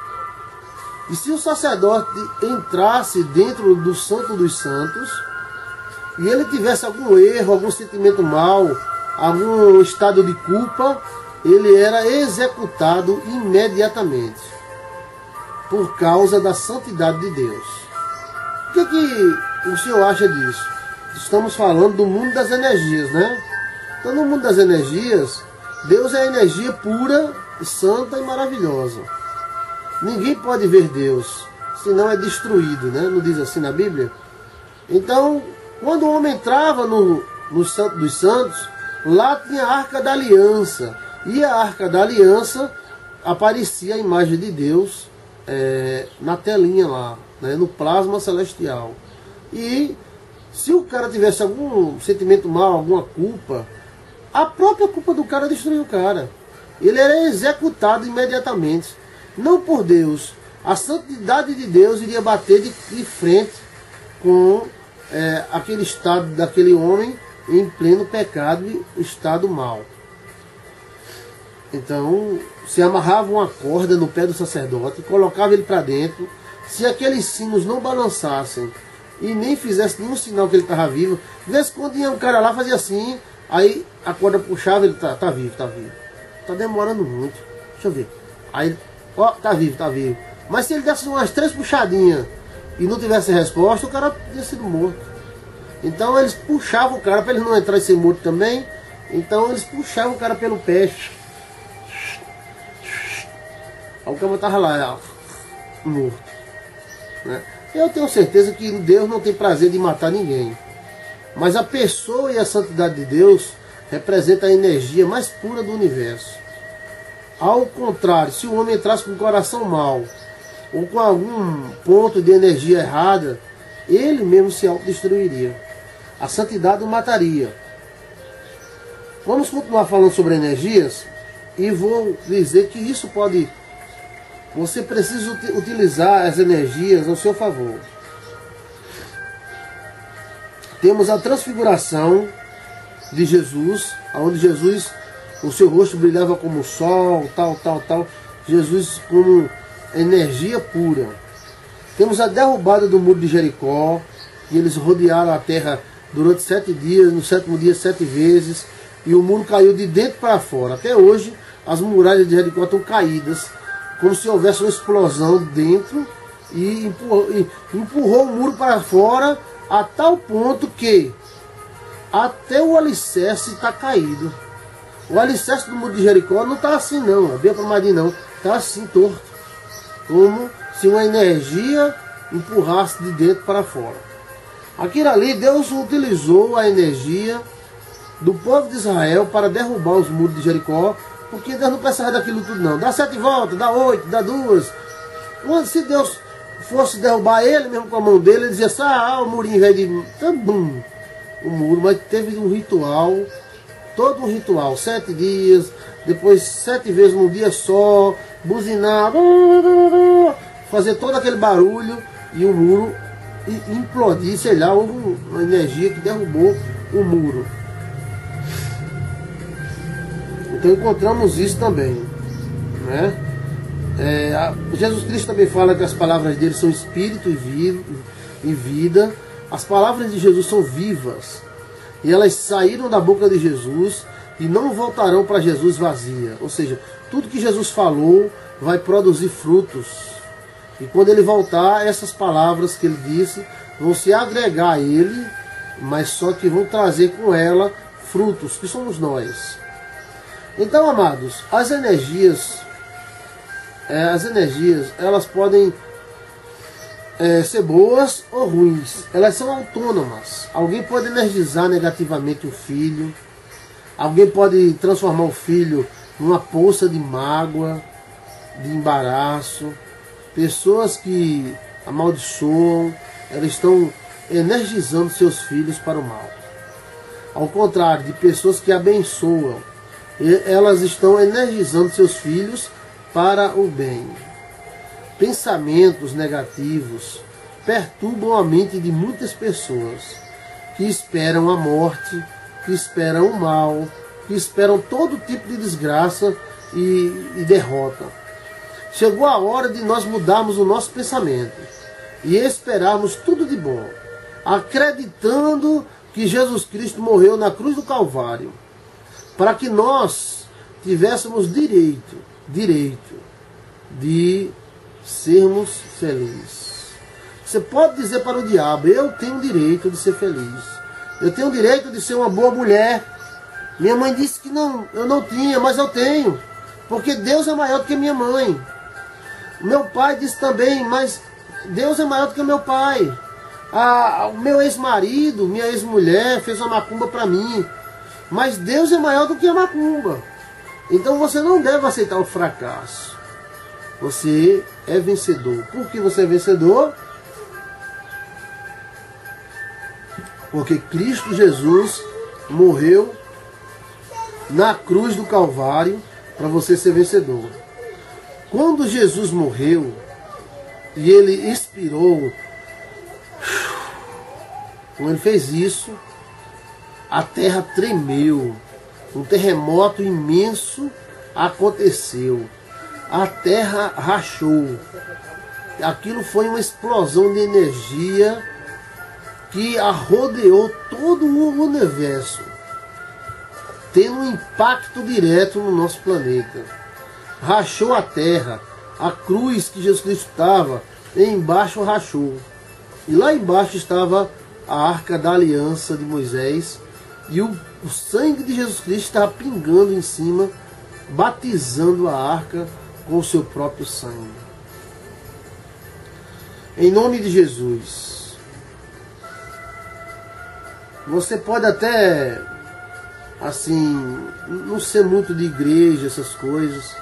E se o sacerdote entrasse dentro do Santo dos Santos, e ele tivesse algum erro, algum sentimento mal, algum estado de culpa, ele era executado imediatamente, por causa da santidade de Deus. O que, que o senhor acha disso? Estamos falando do mundo das energias, né? Então, no mundo das energias, Deus é energia pura, santa e maravilhosa. Ninguém pode ver Deus, senão é destruído, né? Não diz assim na Bíblia? Então, quando o homem entrava no, no Santo dos Santos, lá tinha a Arca da Aliança. E a Arca da Aliança aparecia a imagem de Deus é, na telinha lá, né? No plasma celestial. E se o cara tivesse algum sentimento mal, alguma culpa, a própria culpa do cara destruiu o cara. Ele era executado imediatamente. Não por Deus. A santidade de Deus iria bater de, de frente com é, aquele estado daquele homem em pleno pecado e estado mau. Então, se amarrava uma corda no pé do sacerdote, colocava ele para dentro. Se aqueles sinos não balançassem e nem fizesse nenhum sinal que ele estava vivo, de vez em quando ia um cara lá, fazia assim, aí a corda puxava, ele tá, tá vivo, tá vivo. Tá demorando muito. Deixa eu ver. Aí, ó, tá vivo, tá vivo. Mas se ele desse umas três puxadinhas e não tivesse resposta, o cara teria sido morto. Então eles puxavam o cara para ele não entrar e ser morto também. Então eles puxavam o cara pelo pé. Aí o cara estava lá, ó, morto. Né? Eu tenho certeza que Deus não tem prazer de matar ninguém. Mas a pessoa e a santidade de Deus representa a energia mais pura do universo. Ao contrário, se o homem entrasse com o coração mau, ou com algum ponto de energia errada, ele mesmo se autodestruiria. A santidade o mataria. Vamos continuar falando sobre energias, e vou dizer que isso pode... Você precisa utilizar as energias ao seu favor. Temos a transfiguração de Jesus, onde Jesus, o seu rosto brilhava como o sol, tal, tal, tal. Jesus como energia pura. Temos a derrubada do muro de Jericó, e eles rodearam a terra durante sete dias, no sétimo dia sete vezes, e o muro caiu de dentro para fora. Até hoje, as muralhas de Jericó estão caídas, como se houvesse uma explosão dentro, e empurrou, e empurrou o muro para fora, a tal ponto que até o alicerce está caído. O alicerce do muro de Jericó não está assim não, bem apromadinho não, está assim torto, como se uma energia empurrasse de dentro para fora. Aquilo ali, Deus utilizou a energia do povo de Israel para derrubar os muros de Jericó, porque Deus não precisava daquilo tudo não. Dá sete voltas, dá oito, dá duas. Se Deus fosse derrubar ele mesmo com a mão dele, ele dizia assim, ah, o murinho vai de... Bum, o muro, mas teve um ritual, todo um ritual, sete dias, depois sete vezes num dia só, buzinar, fazer todo aquele barulho, e o muro implodir, sei lá, houve uma energia que derrubou o muro. Então encontramos isso também, né? É, a, Jesus Cristo também fala que as palavras dele são espírito e, vi, e vida. As palavras de Jesus são vivas, e elas saíram da boca de Jesus e não voltarão para Jesus vazia. Ou seja, tudo que Jesus falou vai produzir frutos. E quando ele voltar, essas palavras que ele disse vão se agregar a ele, mas só que vão trazer com ela frutos, que somos nós. Então, amados, as energias, é, as energias, elas podem é, ser boas ou ruins. Elas são autônomas. Alguém pode energizar negativamente o filho. Alguém pode transformar o filho numa poça de mágoa, de embaraço. Pessoas que amaldiçoam, elas estão energizando seus filhos para o mal. Ao contrário, de pessoas que abençoam, elas estão energizando seus filhos para o bem. Pensamentos negativos perturbam a mente de muitas pessoas que esperam a morte, que esperam o mal, que esperam todo tipo de desgraça e, e derrota. Chegou a hora de nós mudarmos o nosso pensamento e esperarmos tudo de bom, acreditando que Jesus Cristo morreu na cruz do Calvário para que nós tivéssemos direito, direito de sermos felizes. Você pode dizer para o diabo: eu tenho o direito de ser feliz, eu tenho o direito de ser uma boa mulher. Minha mãe disse que não, eu não tinha, mas eu tenho, porque Deus é maior do que minha mãe. Meu pai disse também, mas Deus é maior do que meu pai. Ah, o meu ex-marido, minha ex-mulher fez uma macumba para mim, mas Deus é maior do que a macumba. Então você não deve aceitar o fracasso. Você é vencedor. Por que você é vencedor? Porque Cristo Jesus morreu na cruz do Calvário para você ser vencedor. Quando Jesus morreu e ele expirou, quando ele fez isso, a terra tremeu, um terremoto imenso aconteceu, a terra rachou. Aquilo foi uma explosão de energia que arrodeou todo o universo, tendo um impacto direto no nosso planeta. Rachou a terra, a cruz que Jesus Cristo estava, embaixo rachou. E lá embaixo estava a arca da aliança de Moisés, e o, o sangue de Jesus Cristo estava pingando em cima, batizando a arca com o seu próprio sangue. Em nome de Jesus, você pode até, assim, não ser muito de igreja, essas coisas,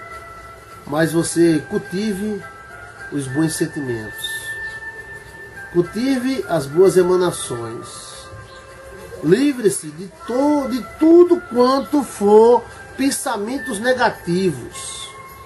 mas você cultive os bons sentimentos. Cultive as boas emanações. Livre-se de, to, de tudo quanto for pensamentos negativos.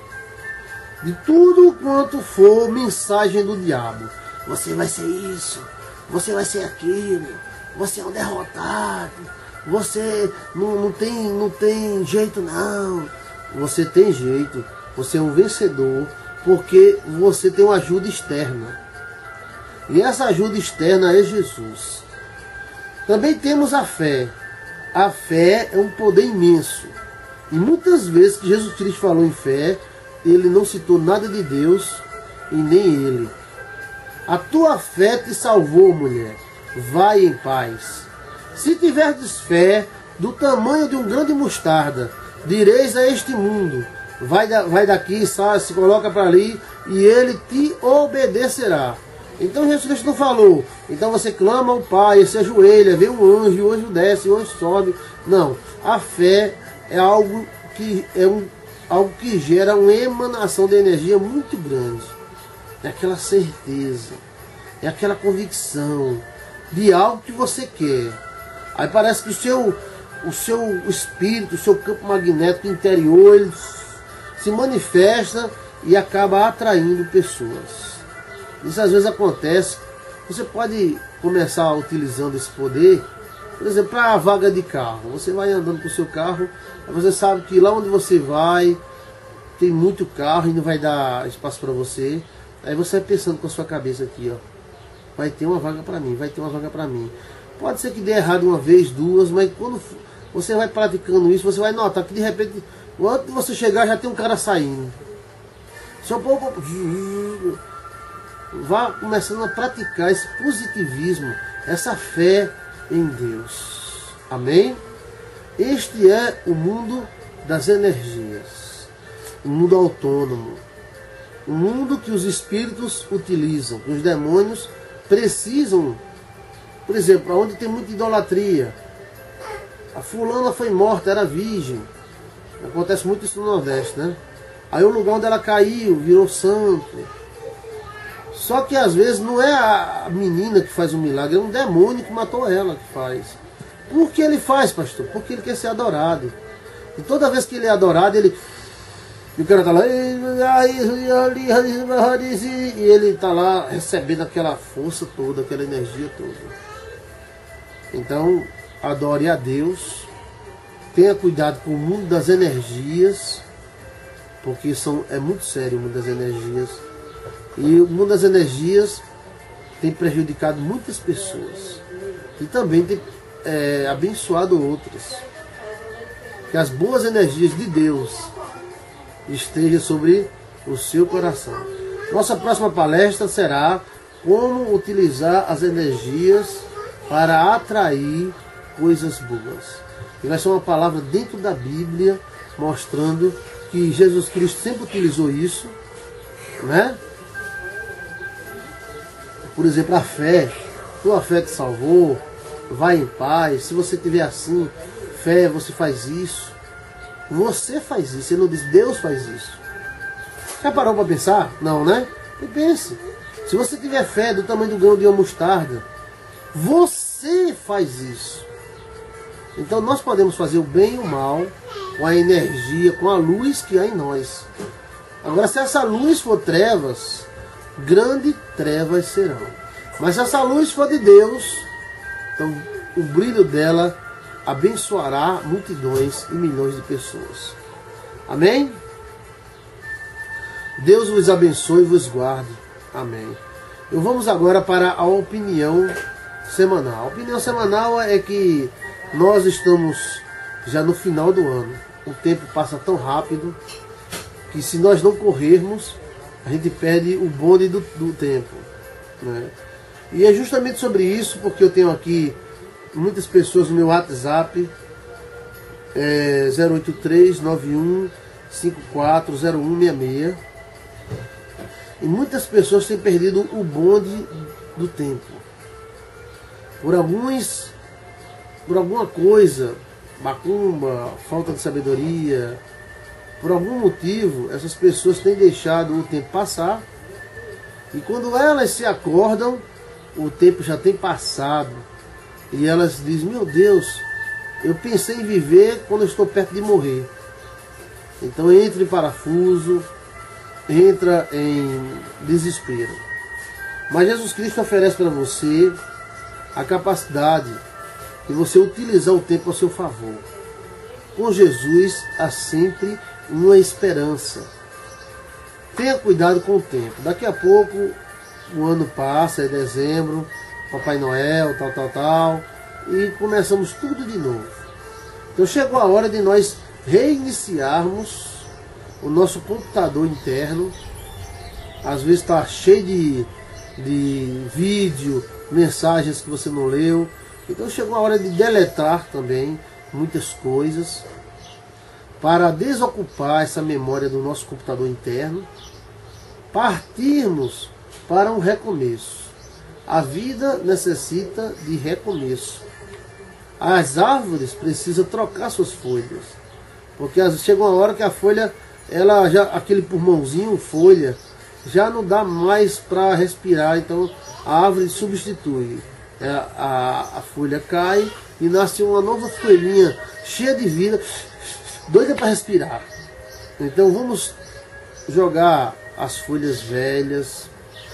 De tudo quanto for mensagem do diabo. Você vai ser isso, você vai ser aquilo, você é um derrotado, você não, não, tem, não tem jeito não. Você tem jeito, você é um vencedor, porque você tem uma ajuda externa. E essa ajuda externa é Jesus. Também temos a fé. A fé é um poder imenso. E muitas vezes que Jesus Cristo falou em fé, ele não citou nada de Deus e nem ele. A tua fé te salvou, mulher. Vai em paz. Se tiverdes fé do tamanho de um grande mostarda, direis a este mundo: vai, da, vai daqui, sai, se coloca para ali, e ele te obedecerá. Então Jesus Cristo não falou: então você clama ao Pai, se ajoelha, vem um anjo, o anjo desce, o anjo sobe. Não, a fé é algo que, é um, algo que gera uma emanação de energia muito grande. É aquela certeza, é aquela convicção de algo que você quer. Aí parece que o seu, o seu espírito, o seu campo magnético interior, ele se manifesta e acaba atraindo pessoas. Isso às vezes acontece. Você pode começar utilizando esse poder, por exemplo, para a vaga de carro. Você vai andando com o seu carro, aí você sabe que lá onde você vai tem muito carro e não vai dar espaço para você. Aí você vai pensando com a sua cabeça aqui, ó: vai ter uma vaga para mim, vai ter uma vaga para mim. Pode ser que dê errado uma vez, duas, mas quando você vai praticando isso, você vai notar que de repente, antes de você chegar, já tem um cara saindo. Só pouco. Vá começando a praticar esse positivismo, essa fé em Deus. Amém? Este é o mundo das energias, um mundo autônomo, um mundo que os espíritos utilizam, que os demônios precisam. Por exemplo, onde tem muita idolatria, a fulana foi morta, era virgem. Acontece muito isso no Nordeste, né? Aí o lugar onde ela caiu virou santo. Só que às vezes não é a menina que faz o milagre, é um demônio que matou ela que faz. Por que ele faz, pastor? Porque ele quer ser adorado. E toda vez que ele é adorado, ele... E o cara está lá... E ele está lá recebendo aquela força toda, aquela energia toda. Então, adore a Deus. Tenha cuidado com o mundo das energias. Porque são, é muito sério o mundo das energias. E o mundo das energias tem prejudicado muitas pessoas. e também tem é, abençoado outras. Que as boas energias de Deus estejam sobre o seu coração. Nossa próxima palestra será como utilizar as energias para atrair coisas boas. E vai ser uma palavra dentro da Bíblia, mostrando que Jesus Cristo sempre utilizou isso, né? Por exemplo, a fé. Tua fé te salvou, vai em paz. Se você tiver assim, fé, você faz isso. Você faz isso, ele não diz Deus faz isso. Já parou para pensar? Não, né? E pense. Se você tiver fé do tamanho do grão de uma mostarda, você faz isso. Então nós podemos fazer o bem e o mal com a energia, com a luz que há em nós. Agora, se essa luz for trevas, grandes trevas serão. Mas se essa luz for de Deus, então o brilho dela abençoará multidões e milhões de pessoas. Amém? Deus vos abençoe e vos guarde. Amém. Eu vamos agora para a opinião semanal. A opinião semanal é que nós estamos já no final do ano. O tempo passa tão rápido que se nós não corrermos, a gente perde o bonde do, do tempo, né? E é justamente sobre isso, porque eu tenho aqui muitas pessoas no meu WhatsApp, é, zero oito três nove um cinco quatro zero um seis seis. E muitas pessoas têm perdido o bonde do tempo. Por alguns, por alguma coisa, macumba, falta de sabedoria, por algum motivo, essas pessoas têm deixado o tempo passar. E quando elas se acordam, o tempo já tem passado. E elas dizem, meu Deus, eu pensei em viver quando eu estou perto de morrer. Então entra em parafuso, entra em desespero. Mas Jesus Cristo oferece para você a capacidade de você utilizar o tempo a seu favor. Com Jesus há sempre uma esperança. Tenha cuidado com o tempo. Daqui a pouco o ano passa, é dezembro, Papai Noel, tal, tal, tal, e começamos tudo de novo. Então chegou a hora de nós reiniciarmos o nosso computador interno. Às vezes está cheio de, de vídeo, mensagens que você não leu. Então chegou a hora de deletar também muitas coisas para desocupar essa memória do nosso computador interno, partirmos para um recomeço. A vida necessita de recomeço. As árvores precisam trocar suas folhas, porque chega uma hora que a folha, ela já, aquele pulmãozinho, folha, já não dá mais para respirar, então a árvore substitui. A, a, a folha cai e nasce uma nova folhinha cheia de vida, doida para respirar. Então vamos jogar as folhas velhas,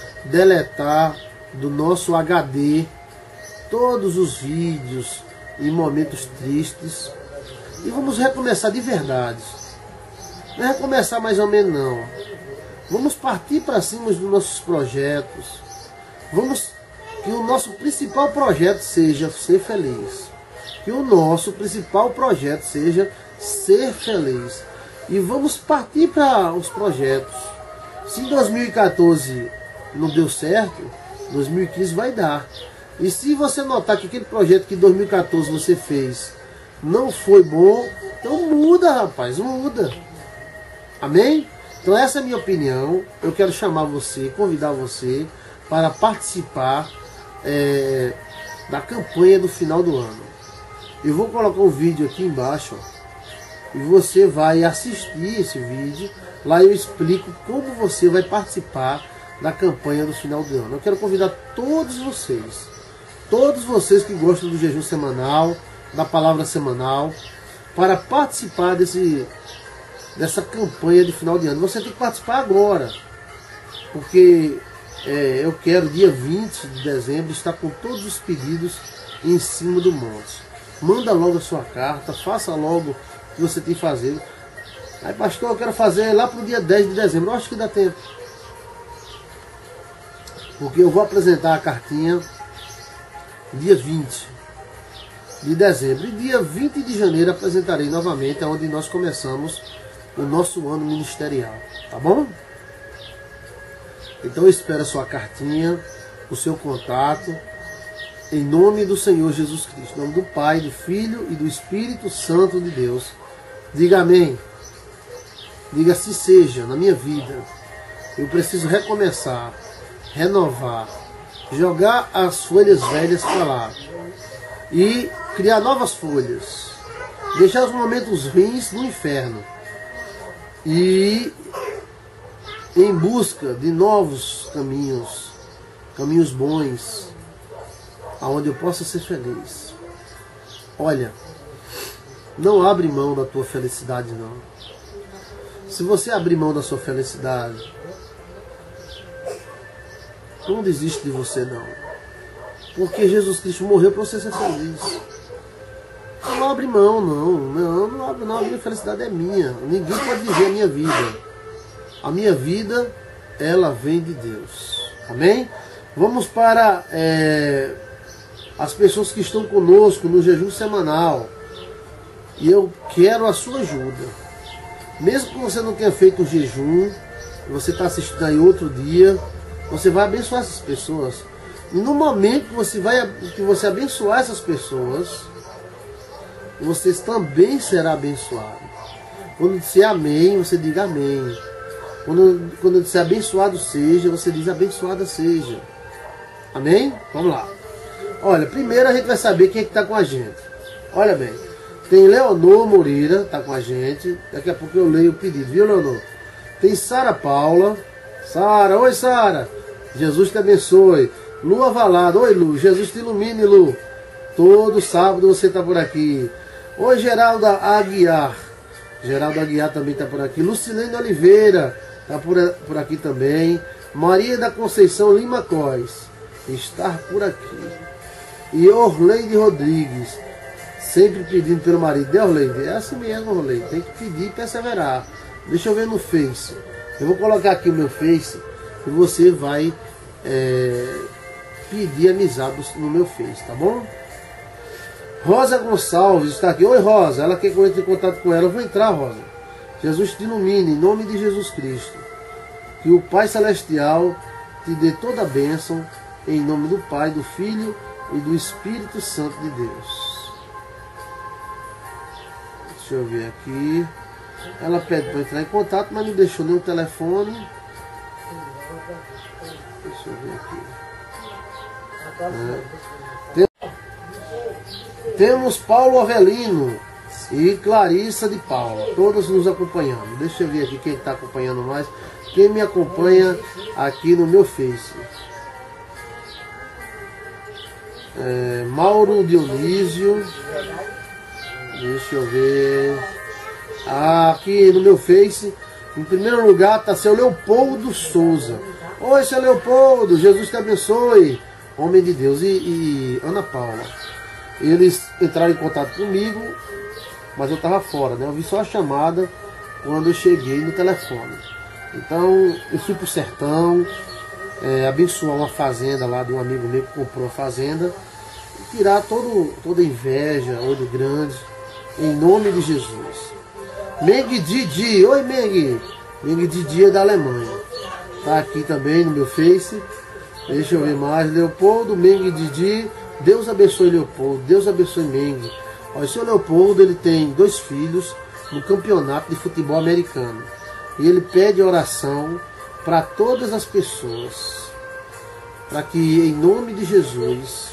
deletar do nosso H D todos os vídeos e momentos tristes e vamos recomeçar de verdade. Não é recomeçar mais ou menos não. Vamos partir para cima dos nossos projetos. Vamos que o nosso principal projeto seja ser feliz. Que o nosso principal projeto seja ser feliz. E vamos partir para os projetos. Se em dois mil e quatorze não deu certo, dois mil e quinze vai dar. E se você notar que aquele projeto que em dois mil e quatorze você fez não foi bom, então muda, rapaz, muda. Amém? Então essa é a minha opinião. Eu quero chamar você, convidar você para participar é, da campanha do final do ano. Eu vou colocar um vídeo aqui embaixo, ó, e você vai assistir esse vídeo. Lá eu explico como você vai participar da campanha do final do ano. Eu quero convidar todos vocês, todos vocês que gostam do jejum semanal, da palavra semanal, para participar desse, dessa campanha de final de ano. Você tem que participar agora, porque é, eu quero dia vinte de dezembro estar com todos os pedidos em cima do monte. Manda logo a sua carta, faça logo o que você tem que fazer. Aí, pastor, eu quero fazer lá para o dia dez de dezembro. Eu acho que dá tempo, porque eu vou apresentar a cartinha dia vinte de dezembro. E dia vinte de janeiro apresentarei novamente, onde nós começamos o nosso ano ministerial. Tá bom? Então eu espero a sua cartinha, o seu contato, em nome do Senhor Jesus Cristo, em nome do Pai, do Filho e do Espírito Santo de Deus. Diga amém. Diga se seja na minha vida. Eu preciso recomeçar, renovar, jogar as folhas velhas para lá e criar novas folhas. Deixar os momentos ruins no inferno e em busca de novos caminhos, caminhos bons, aonde eu possa ser feliz. Olha, não abre mão da tua felicidade, não. Se você abrir mão da sua felicidade, não desiste de você, não. Porque Jesus Cristo morreu para você ser feliz. Não abre mão, não. Não, não abre não. A minha felicidade é minha. Ninguém pode viver a minha vida. A minha vida, ela vem de Deus. Amém? Vamos para é, as pessoas que estão conosco no jejum semanal. E eu quero a sua ajuda. Mesmo que você não tenha feito o jejum, você está assistindo aí outro dia, você vai abençoar essas pessoas. E no momento que você vai que você abençoar essas pessoas, você também será abençoado. Quando disser amém, você diga amém. Quando, quando eu disser abençoado seja, você diz abençoada seja. Amém? Vamos lá. Olha, primeiro a gente vai saber quem é que está com a gente. Olha bem, tem Leonor Moreira, está com a gente. Daqui a pouco eu leio o pedido, viu, Leonor? Tem Sara Paula. Sara, oi Sara. Jesus te abençoe. Lu Avalado, oi Lu. Jesus te ilumine, Lu. Todo sábado você está por aqui. Oi Geralda Aguiar. Geraldo Aguiar também está por aqui. Lucilene Oliveira está por, por aqui também. Maria da Conceição Lima Cois está por aqui. E Orleide Rodrigues, sempre pedindo pelo marido. É, Orleide? É assim mesmo, Orleide. Tem que pedir e perseverar. Deixa eu ver no Face. Eu vou colocar aqui o meu Face e você vai é, pedir amizade no meu Face, tá bom? Rosa Gonçalves está aqui. Oi Rosa, ela quer que eu entre em contato com ela. Eu vou entrar, Rosa. Jesus te ilumine, em nome de Jesus Cristo. Que o Pai Celestial te dê toda a bênção, em nome do Pai, do Filho e do Espírito Santo de Deus. Deixa eu ver aqui. Ela pede para entrar em contato, mas não deixou nem o telefone. Deixa eu ver aqui. É. Temos Paulo Avelino e Clarissa de Paula, todos nos acompanhando. Deixa eu ver aqui quem está acompanhando mais. Quem me acompanha aqui no meu Face. É, Mauro Dionísio. Deixa eu ver. Ah, aqui no meu Face, em primeiro lugar está seu Leopoldo Souza. Oi, seu Leopoldo, Jesus te abençoe. Homem de Deus. E, e Ana Paula. Eles entraram em contato comigo, mas eu estava fora, né? Eu vi só a chamada quando eu cheguei no telefone. Então eu fui para o sertão, é, abençoar uma fazenda lá de um amigo meu que comprou a fazenda e tirar todo, toda inveja, olho grande, em nome de Jesus. Meng Didi, oi Meng, Meng Didi é da Alemanha, tá aqui também no meu Face. Deixa eu ver mais. Leopoldo, Meng Didi. Deus abençoe Leopoldo, Deus abençoe Meng. Olha, o seu Leopoldo, ele tem dois filhos no campeonato de futebol americano. E ele pede oração para todas as pessoas, para que em nome de Jesus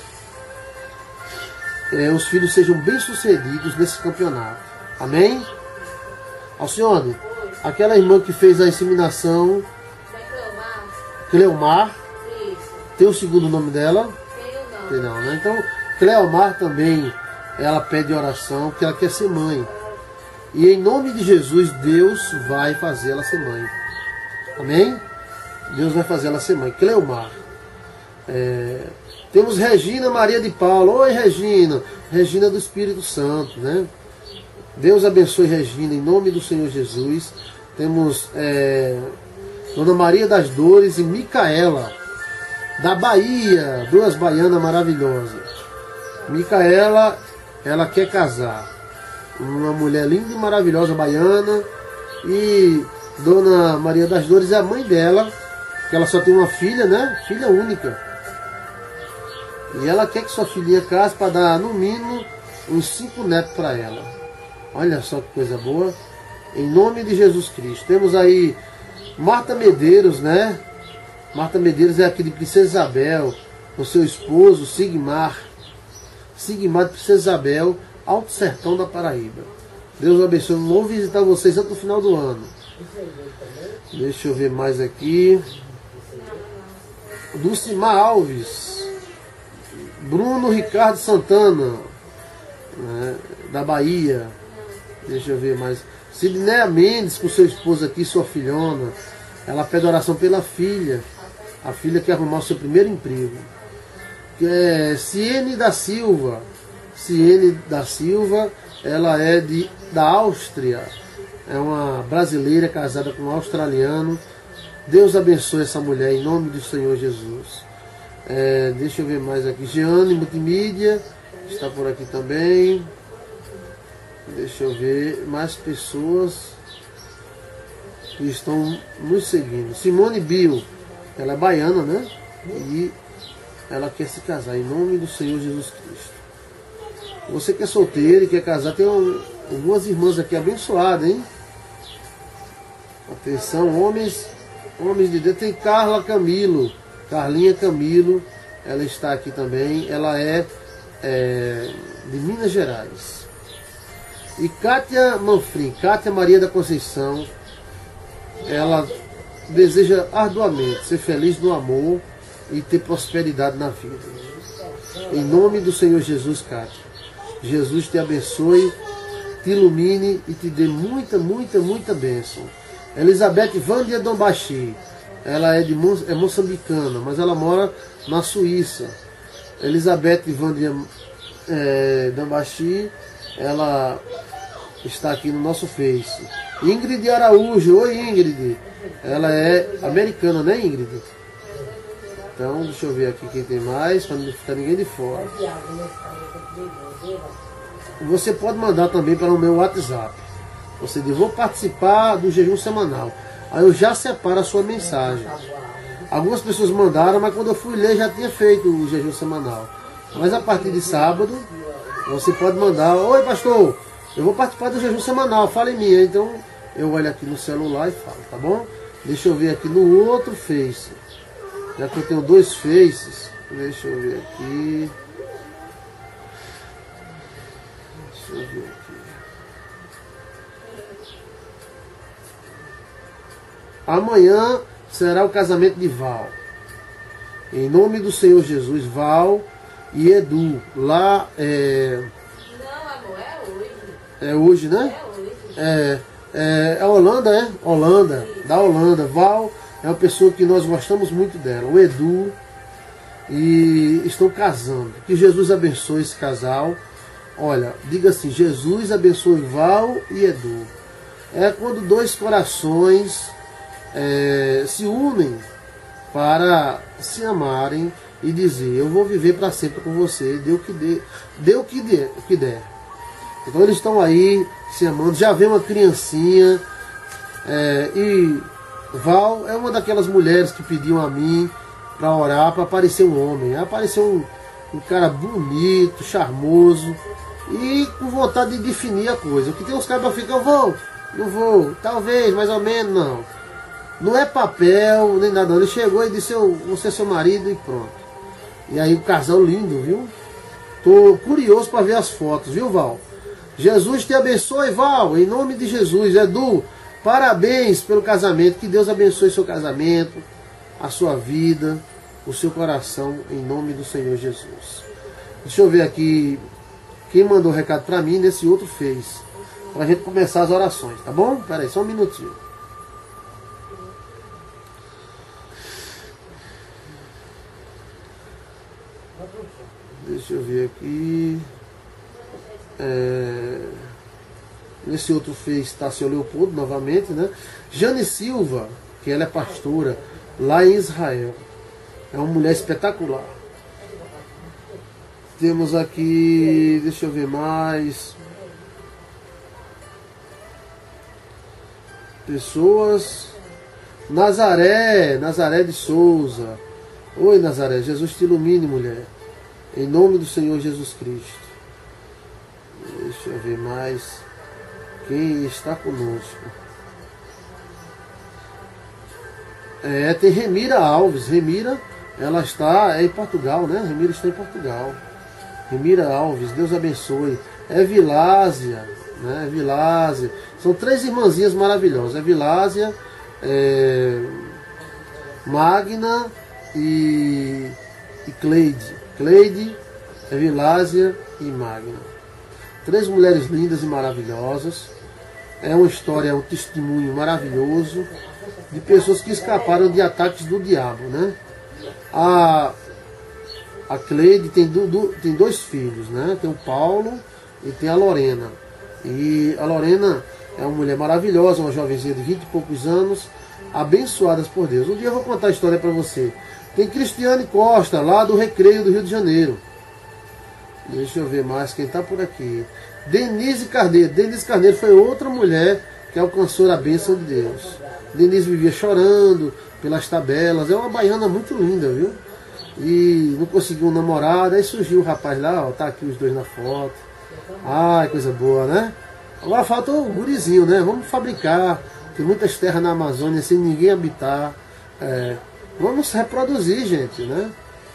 é, os filhos sejam bem-sucedidos nesse campeonato. Amém? Alcione, aquela irmã que fez a inseminação, Cleomar, tem o segundo nome dela? Não, né? Então, Cleomar também, ela pede oração, porque ela quer ser mãe. E em nome de Jesus, Deus vai fazer ela ser mãe. Amém? Deus vai fazer ela ser mãe. Cleomar. É... Temos Regina Maria de Paula. Oi, Regina. Regina do Espírito Santo, né? Deus abençoe Regina, em nome do Senhor Jesus. Temos é... Dona Maria das Dores e Micaela, da Bahia, duas baianas maravilhosas. Micaela, ela quer casar. Uma mulher linda e maravilhosa, baiana. E Dona Maria das Dores é a mãe dela, que ela só tem uma filha, né? Filha única. E ela quer que sua filhinha case para dar, no mínimo, uns cinco netos para ela. Olha só que coisa boa. Em nome de Jesus Cristo. Temos aí Marta Medeiros, né? Marta Medeiros é aqui de Princesa Isabel, com seu esposo, Sigmar. Sigmar de Princesa Isabel, Alto Sertão da Paraíba. Deus abençoe. Vou visitar vocês até o final do ano. Deixa eu ver mais aqui. Dulcimar Alves. Bruno Ricardo Santana, né, da Bahia. Deixa eu ver mais. Sidneia Mendes com seu esposo aqui, sua filhona. Ela pede oração pela filha. A filha quer arrumar o seu primeiro emprego. Que é Ciene da Silva. Ciene da Silva, ela é de, da Áustria. É uma brasileira casada com um australiano. Deus abençoe essa mulher em nome do Senhor Jesus. É, deixa eu ver mais aqui. Jeane Multimídia está por aqui também. Deixa eu ver mais pessoas que estão nos seguindo. Simone Bill, ela é baiana, né? E ela quer se casar em nome do Senhor Jesus Cristo. Você que é solteiro e quer casar, tem um, algumas irmãs aqui abençoadas, hein? Atenção, homens, homens de Deus. Tem Carla Camilo, Carlinha Camilo, ela está aqui também. Ela é, é de Minas Gerais. E Kátia Manfrim, Kátia Maria da Conceição, ela deseja arduamente ser feliz no amor e ter prosperidade na vida. Em nome do Senhor Jesus, Kátia. Jesus te abençoe, te ilumine e te dê muita, muita, muita bênção. Elizabeth Vandia Dombachi, ela é, de, é moçambicana, mas ela mora na Suíça. Elizabeth Vandia é, Dombachi, ela está aqui no nosso Face. Ingrid Araújo, oi Ingrid, ela é americana, né Ingrid? Então, deixa eu ver aqui quem tem mais, para não ficar ninguém de fora. Você pode mandar também para o meu WhatsApp. Você diz, vou participar do jejum semanal. Aí eu já separo a sua mensagem. Algumas pessoas mandaram, mas quando eu fui ler já tinha feito o jejum semanal. Mas a partir de sábado, você pode mandar, oi pastor, eu vou participar do jejum semanal, fala em mim. Então eu olho aqui no celular e falo, tá bom? Deixa eu ver aqui no outro Face. Já que eu tenho dois Faces, deixa eu ver aqui. Deixa eu ver aqui. Amanhã será o casamento de Val. Em nome do Senhor Jesus, Val e Edu. Lá é. Não, amor, é hoje. É hoje, né? É hoje. É, é, é Holanda, é? Holanda, da Holanda. Val é uma pessoa que nós gostamos muito dela. O Edu. E estão casando. Que Jesus abençoe esse casal. Olha, diga assim, Jesus abençoe Val e Edu. É quando dois corações é, se unem para se amarem e dizer, eu vou viver para sempre com você, dê o que dê, dê o que der, o que der. Então eles estão aí se amando, já vem uma criancinha, é, e Val é uma daquelas mulheres que pediam a mim para orar, para aparecer um homem. Apareceu um, um cara bonito, charmoso e com vontade de definir a coisa. O que tem uns caras que ficam, eu vou, não vou, talvez, mais ou menos, não. Não é papel, nem nada, não. Ele chegou e disse, eu vou ser seu marido e pronto. E aí o casal lindo, viu? Tô curioso para ver as fotos, viu, Val? Jesus te abençoe, Val, em nome de Jesus. Edu, parabéns pelo casamento, que Deus abençoe seu casamento, a sua vida, o seu coração, em nome do Senhor Jesus. Deixa eu ver aqui quem mandou o recado para mim nesse outro fez, para a gente começar as orações, tá bom? Pera aí, só um minutinho. Deixa eu ver aqui. É... Nesse outro fez está seu Leopoldo novamente, né? Jane Silva, que ela é pastora lá em Israel. É uma mulher espetacular. Temos aqui, deixa eu ver mais. Pessoas. Nazaré, Nazaré de Souza. Oi, Nazaré, Jesus te ilumine, mulher. Em nome do Senhor Jesus Cristo. Deixa eu ver mais. Quem está conosco? É, tem Remira Alves. Remira, ela está é em Portugal, né? Remira está em Portugal. Remira Alves, Deus abençoe. É Vilásia, né? É Vilásia. São três irmãzinhas maravilhosas. É Vilásia, é, Magna e, e Cleide. Cleide, é Vilásia e Magna. Três mulheres lindas e maravilhosas. É uma história, um testemunho maravilhoso de pessoas que escaparam de ataques do diabo, né? A, a Cleide tem, do, do, tem dois filhos, né? Tem o Paulo e tem a Lorena. E a Lorena é uma mulher maravilhosa, uma jovenzinha de vinte e poucos anos, abençoadas por Deus. Um dia eu vou contar a história para você. Tem Cristiane Costa, lá do Recreio do Rio de Janeiro. Deixa eu ver mais quem está por aqui. Denise Carneiro. Denise Carneiro foi outra mulher que alcançou a bênção de Deus. Denise vivia chorando pelas tabelas. É uma baiana muito linda, viu? E não conseguiu um namorado. Aí surgiu o rapaz lá, ó, tá aqui os dois na foto. Ai, coisa boa, né? Agora falta o gurizinho, né? Vamos fabricar. Tem muitas terras na Amazônia sem ninguém habitar. É, vamos reproduzir, gente, né?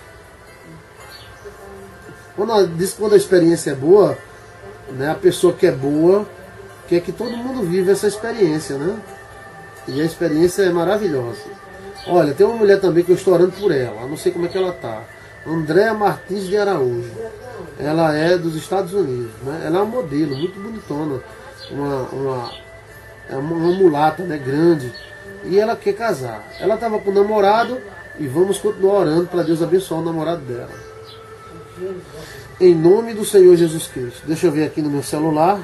Quando diz quando a experiência é boa, né, a pessoa que é boa quer que todo mundo viva essa experiência, né? E a experiência é maravilhosa. Olha, tem uma mulher também que eu estou orando por ela, eu não sei como é que ela está. Andréa Martins de Araújo. Ela é dos Estados Unidos, né? Ela é uma modelo muito bonitona, uma, uma, é uma, uma mulata, né, grande. E ela quer casar. Ela estava com o namorado e vamos continuar orando para Deus abençoar o namorado dela. Em nome do Senhor Jesus Cristo. Deixa eu ver aqui no meu celular.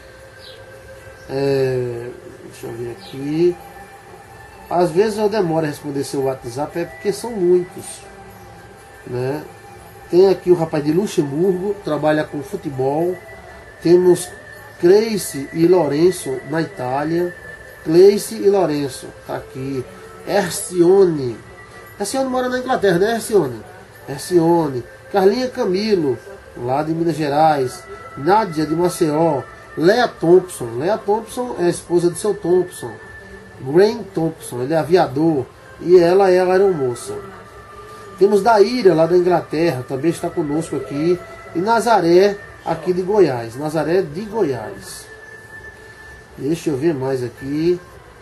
É, deixa eu ver aqui. Às vezes eu demoro a responder seu WhatsApp, é porque são muitos, né? Tem aqui o rapaz de Luxemburgo, trabalha com futebol. Temos Cleice e Lourenço na Itália. Cleice e Lourenço, tá aqui. Ercione. Ercione mora na Inglaterra, né, Ercione? Ercione. Carlinha Camilo, lá de Minas Gerais. Nádia de Maceió. Lea Thompson. Lea Thompson é a esposa de seu Thompson. Graham Thompson, ele é aviador. E ela é a aeromoça. Temos Daíra, lá da Inglaterra, também está conosco aqui. E Nazaré, aqui de Goiás. Nazaré de Goiás. Deixa eu ver mais aqui.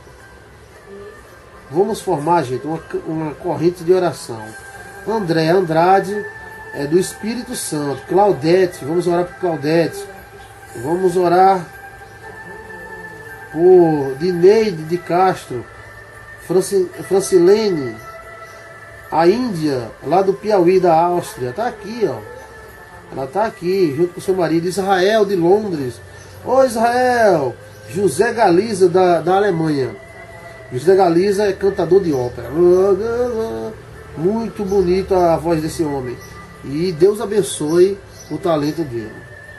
Vamos formar, gente, uma, uma corrente de oração. André Andrade, é do Espírito Santo. Claudete, vamos orar por Claudete. Vamos orar por Dineide de Castro. Francilene, a Índia, lá do Piauí, da Áustria. Está aqui, ó. Ela está aqui, junto com seu marido. Israel, de Londres. Ô Israel! José Galiza, da, da Alemanha. José Galiza é cantador de ópera. Muito bonita a voz desse homem. E Deus abençoe o talento dele.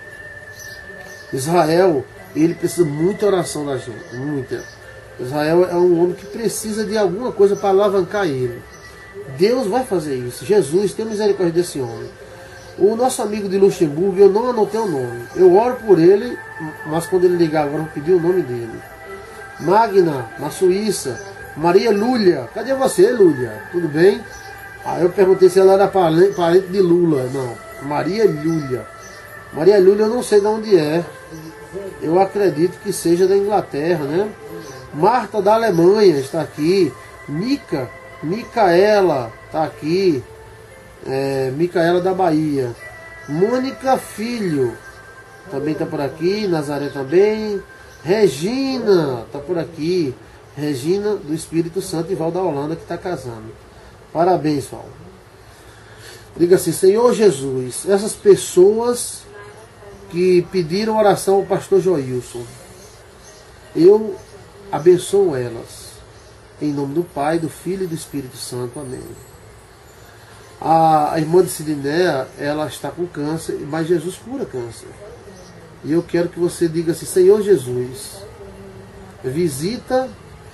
Israel, ele precisa de muita oração da gente. Muita. Israel é um homem que precisa de alguma coisa para alavancar ele. Deus vai fazer isso. Jesus, tem misericórdia desse homem. O nosso amigo de Luxemburgo, eu não anotei o nome. Eu oro por ele, mas quando ele ligar agora, eu vou pedir o nome dele. Magna, na Suíça. Maria Lúlia. Cadê você, Lúlia? Tudo bem? Aí eu perguntei se ela era parente de Lula. Não. Maria Lúlia. Maria Lúlia eu não sei de onde é. Eu acredito que seja da Inglaterra, né? Marta da Alemanha está aqui. Mica, Micaela está aqui. É, Micaela da Bahia. Mônica Filho também está por aqui. Nazaré também. Regina está por aqui. Regina do Espírito Santo e Val da Holanda que está casando. Parabéns, Val. Diga assim: Senhor Jesus, essas pessoas que pediram oração ao pastor Joilson, eu abençoo elas. Em nome do Pai, do Filho e do Espírito Santo. Amém. A, a irmã de Sidinéia, ela está com câncer, mas Jesus cura câncer. E eu quero que você diga assim: Senhor Jesus, visita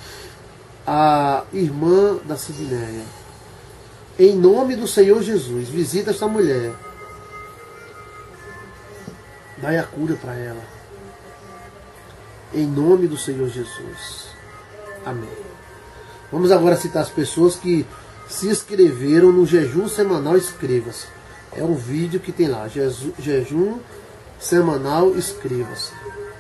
a irmã da Sidinéia. Em nome do Senhor Jesus, visita esta mulher. Dai a cura para ela. Em nome do Senhor Jesus. Amém. Vamos agora citar as pessoas que se inscreveram no jejum semanal. Inscreva-se. É um vídeo que tem lá. Jeju, jejum semanal, inscreva-se.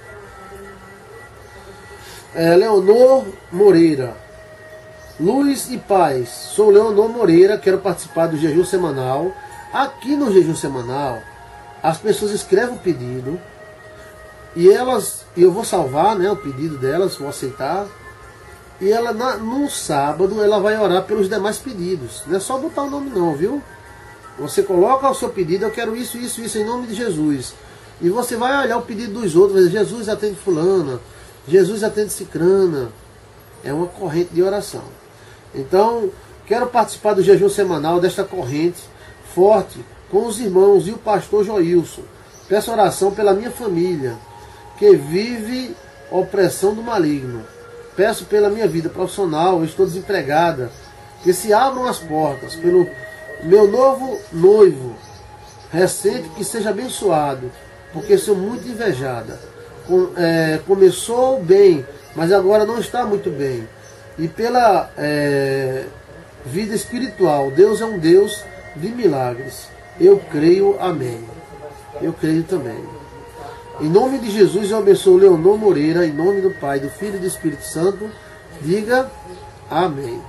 É, Leonor Moreira. Luz e paz. Sou Leonor Moreira, quero participar do jejum semanal. Aqui no jejum semanal, as pessoas escrevem o pedido e elas, eu vou salvar, né, o pedido delas, vou aceitar. E ela, na, no sábado, ela vai orar pelos demais pedidos. Não é só botar o nome não, viu? Você coloca o seu pedido: eu quero isso, isso, isso, em nome de Jesus. E você vai olhar o pedido dos outros, vai dizer: Jesus atende fulana, Jesus atende cicrana. É uma corrente de oração. Então, quero participar do jejum semanal, desta corrente forte, com os irmãos e o pastor Joilson. Peço oração pela minha família, que vive opressão do maligno. Peço pela minha vida profissional, eu estou desempregada, que se abram as portas. Pelo meu novo noivo, recente, que seja abençoado, porque sou muito invejada. Com, é, começou bem, mas agora não está muito bem. E pela é, vida espiritual, Deus é um Deus de milagres. Eu creio, amém. Eu creio também. Em nome de Jesus, eu abençoo Leonor Moreira, em nome do Pai, do Filho e do Espírito Santo. Diga amém.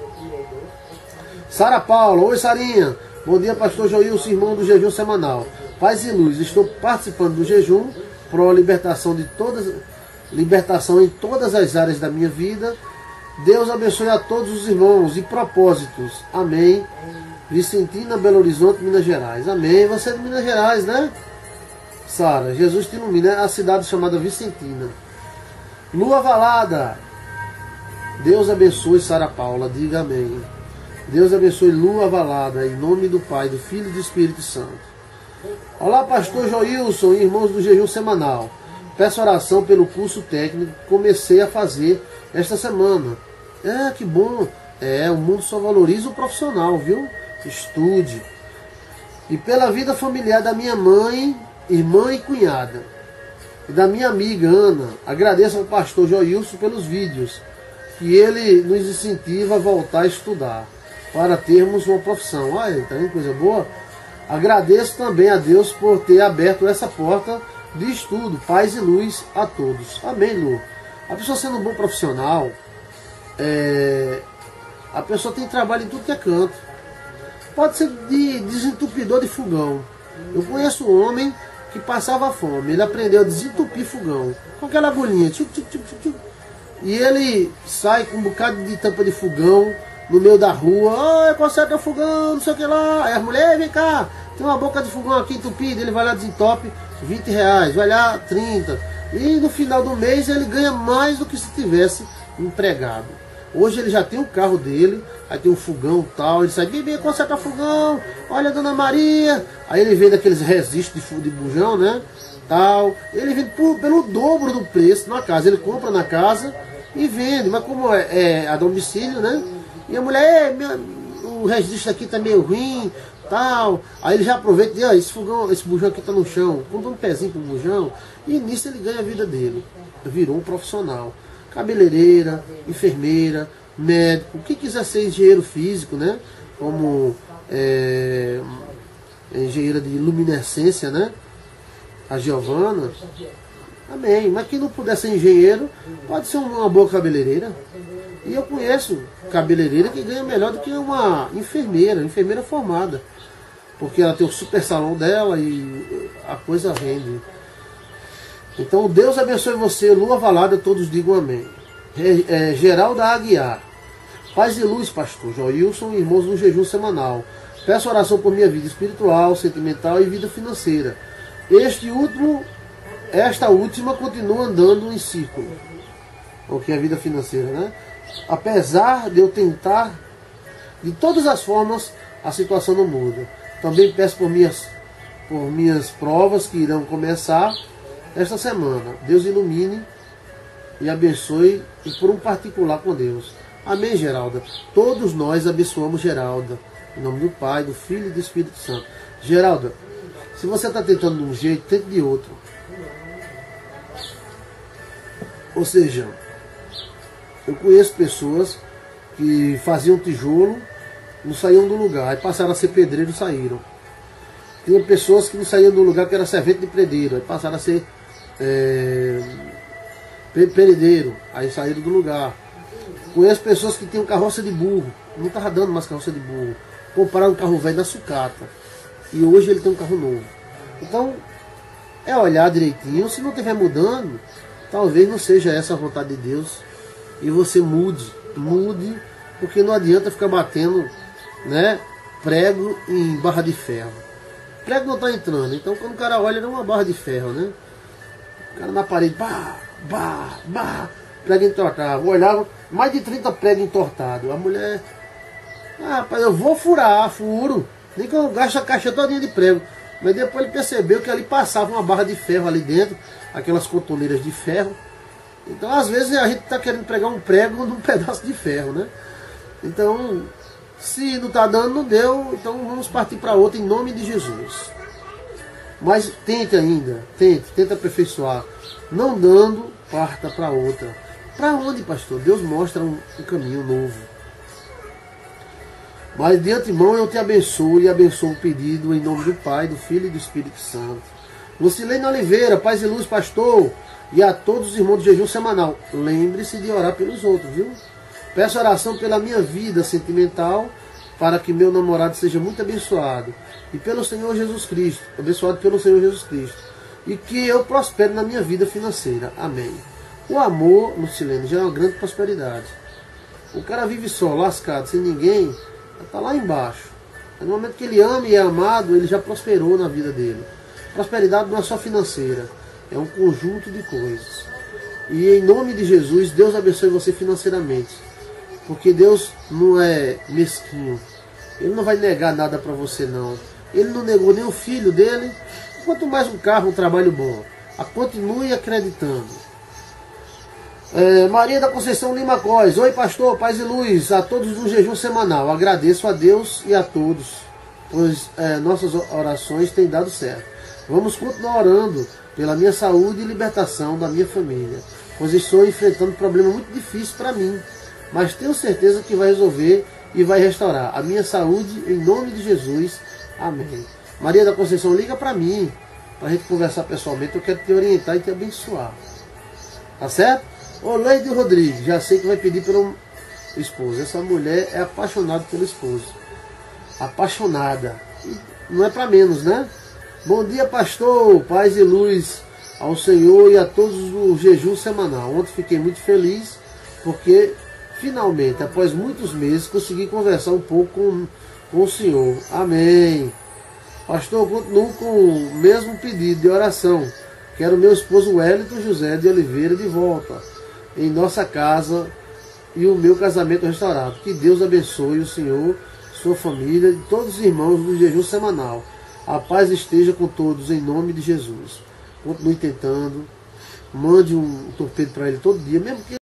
Sara Paula. Oi, Sarinha. Bom dia, pastor Joilson, irmão do jejum semanal. Paz e luz. Estou participando do jejum para a libertação de todas, libertação em todas as áreas da minha vida. Deus abençoe a todos os irmãos e propósitos. Amém. Vicentina, Belo Horizonte, Minas Gerais. Amém. Você é de Minas Gerais, né? Sara, Jesus te ilumina. É a cidade chamada Vicentina. Lua Valada. Deus abençoe Sara Paula. Diga amém. Deus abençoe Lua Valada. Em nome do Pai, do Filho e do Espírito Santo. Olá, pastor Joilson e irmãos do jejum semanal. Peço oração pelo curso técnico que comecei a fazer esta semana. É, que bom. É, o mundo só valoriza o profissional, viu? Estude. E pela vida familiar da minha mãe, irmã e cunhada. E da minha amiga Ana. Agradeço ao pastor Joilson pelos vídeos, que ele nos incentiva a voltar a estudar, para termos uma profissão. Olha, tá vendo coisa boa? Agradeço também a Deus por ter aberto essa porta de estudo. Paz e luz a todos. Amém, Lu. A pessoa sendo um bom profissional, é, a pessoa tem trabalho em tudo que é canto. Pode ser de desentupidor de fogão. Eu conheço um homem que passava fome. Ele aprendeu a desentupir fogão com aquela agulhinha. Tchuc, tchuc, tchuc, tchuc. E ele sai com um bocado de tampa de fogão no meio da rua. Ah, conserta fogão, não sei o que lá. Aí as mulheres, vem cá, tem uma boca de fogão aqui entupida. Ele vai lá, desentope, vinte reais. Vai lá, trinta. E no final do mês ele ganha mais do que se tivesse empregado. Hoje ele já tem o carro dele, aí tem um fogão e tal. Ele sai, bebê, conserta fogão. Olha, dona Maria. Aí ele vende aqueles resistos de, de bujão, né? Tal. Ele vende por, pelo dobro do preço na casa. Ele compra na casa e vende. Mas como é, é a domicílio, né? E a mulher, é, minha, o registro aqui tá meio ruim, tal. Aí ele já aproveita e diz, ó, esse fogão, esse bujão aqui tá no chão. Compra um pezinho pro bujão. E nisso ele ganha a vida dele. Virou um profissional. Cabeleireira, enfermeira, médico, quem quiser ser engenheiro físico, né? Como é, engenheira de luminescência, né? A Giovana. Amém. Mas quem não puder ser engenheiro, pode ser uma boa cabeleireira. E eu conheço cabeleireira que ganha melhor do que uma enfermeira, enfermeira formada. Porque ela tem o super salão dela e a coisa rende. Então Deus abençoe você, Lua Valada, todos digam amém. É, é, Geralda Aguiar. Paz e luz, pastor Joilson e irmãos no jejum semanal. Peço oração por minha vida espiritual, sentimental e vida financeira. Este último, esta última continua andando em círculo. O que é a vida financeira, né? Apesar de eu tentar, de todas as formas, a situação não muda. Também peço por minhas, por minhas provas que irão começar esta semana. Deus ilumine e abençoe, e por um particular com Deus. Amém, Geralda? Todos nós abençoamos Geralda. Em nome do Pai, do Filho e do Espírito Santo. Geralda, se você está tentando de um jeito, tente de outro. Ou seja, eu conheço pessoas que faziam tijolo, não saíam do lugar, aí passaram a ser pedreiro e saíram. Tinha pessoas que não saíam do lugar, que era servente de pedreiro, aí passaram a ser é, peredeiro, aí saíram do lugar. Conheço pessoas que tinham carroça de burro, não estava dando mais carroça de burro, compraram um carro velho na sucata, e hoje ele tem um carro novo. Então, é olhar direitinho, se não estiver mudando, talvez não seja essa a vontade de Deus, e você mude, mude, porque não adianta ficar batendo, né, prego em barra de ferro. O prego não está entrando, então quando o cara olha, não é uma barra de ferro, né? O cara na parede, bah, bah, bah, prego entortado. Olhava, mais de trinta pregos entortados. A mulher, ah, rapaz, eu vou furar, furo, nem que eu gaste a caixa todinha de prego. Mas depois ele percebeu que ali passava uma barra de ferro ali dentro, aquelas cotoneiras de ferro. Então, às vezes, a gente está querendo pregar um prego num pedaço de ferro, né? Então, se não está dando, não deu, então vamos partir para outra em nome de Jesus. Mas tente ainda, tente, tente aperfeiçoar. Não dando, parta para outra. Para onde, pastor? Deus mostra um, um caminho novo. Mas de antemão eu te abençoo e abençoo o pedido em nome do Pai, do Filho e do Espírito Santo. Lucilene Oliveira, paz e luz, pastor, e a todos os irmãos do jejum semanal. Lembre-se de orar pelos outros, viu? Peço oração pela minha vida sentimental, para que meu namorado seja muito abençoado. E pelo Senhor Jesus Cristo, abençoado pelo Senhor Jesus Cristo. E que eu prospere na minha vida financeira. Amém. O amor, Lucilene, já é uma grande prosperidade. O cara vive só, lascado, sem ninguém, está lá embaixo. No momento que ele ama e é amado, ele já prosperou na vida dele. Prosperidade não é só financeira, é um conjunto de coisas. E em nome de Jesus, Deus abençoe você financeiramente. Porque Deus não é mesquinho. Ele não vai negar nada para você, não. Ele não negou nem o filho dele. Quanto mais um carro, um trabalho bom. A continue acreditando. É, Maria da Conceição Lima Góes. Oi, pastor, paz e luz a todos do jejum semanal. Agradeço a Deus e a todos, pois é, nossas orações têm dado certo. Vamos continuar orando pela minha saúde e libertação da minha família, pois estou enfrentando um problema muito difícil para mim, mas tenho certeza que vai resolver e vai restaurar a minha saúde em nome de Jesus. Amém. Maria da Conceição, liga para mim, para a gente conversar pessoalmente. Eu quero te orientar e te abençoar. Tá certo? Ô, Leide Rodrigues, já sei que vai pedir pelo esposo. Essa mulher é apaixonada pelo esposo. Apaixonada. E não é para menos, né? Bom dia, pastor. Paz e luz ao Senhor e a todos do jejum semanal. Ontem fiquei muito feliz porque finalmente, após muitos meses, consegui conversar um pouco com, com o Senhor. Amém. Pastor, continuo com o mesmo pedido de oração. Quero meu esposo Wellington José de Oliveira de volta em nossa casa e o meu casamento restaurado. Que Deus abençoe o Senhor, sua família e todos os irmãos do jejum semanal. A paz esteja com todos em nome de Jesus. Continue tentando. Mande um torpedo para ele todo dia, mesmo que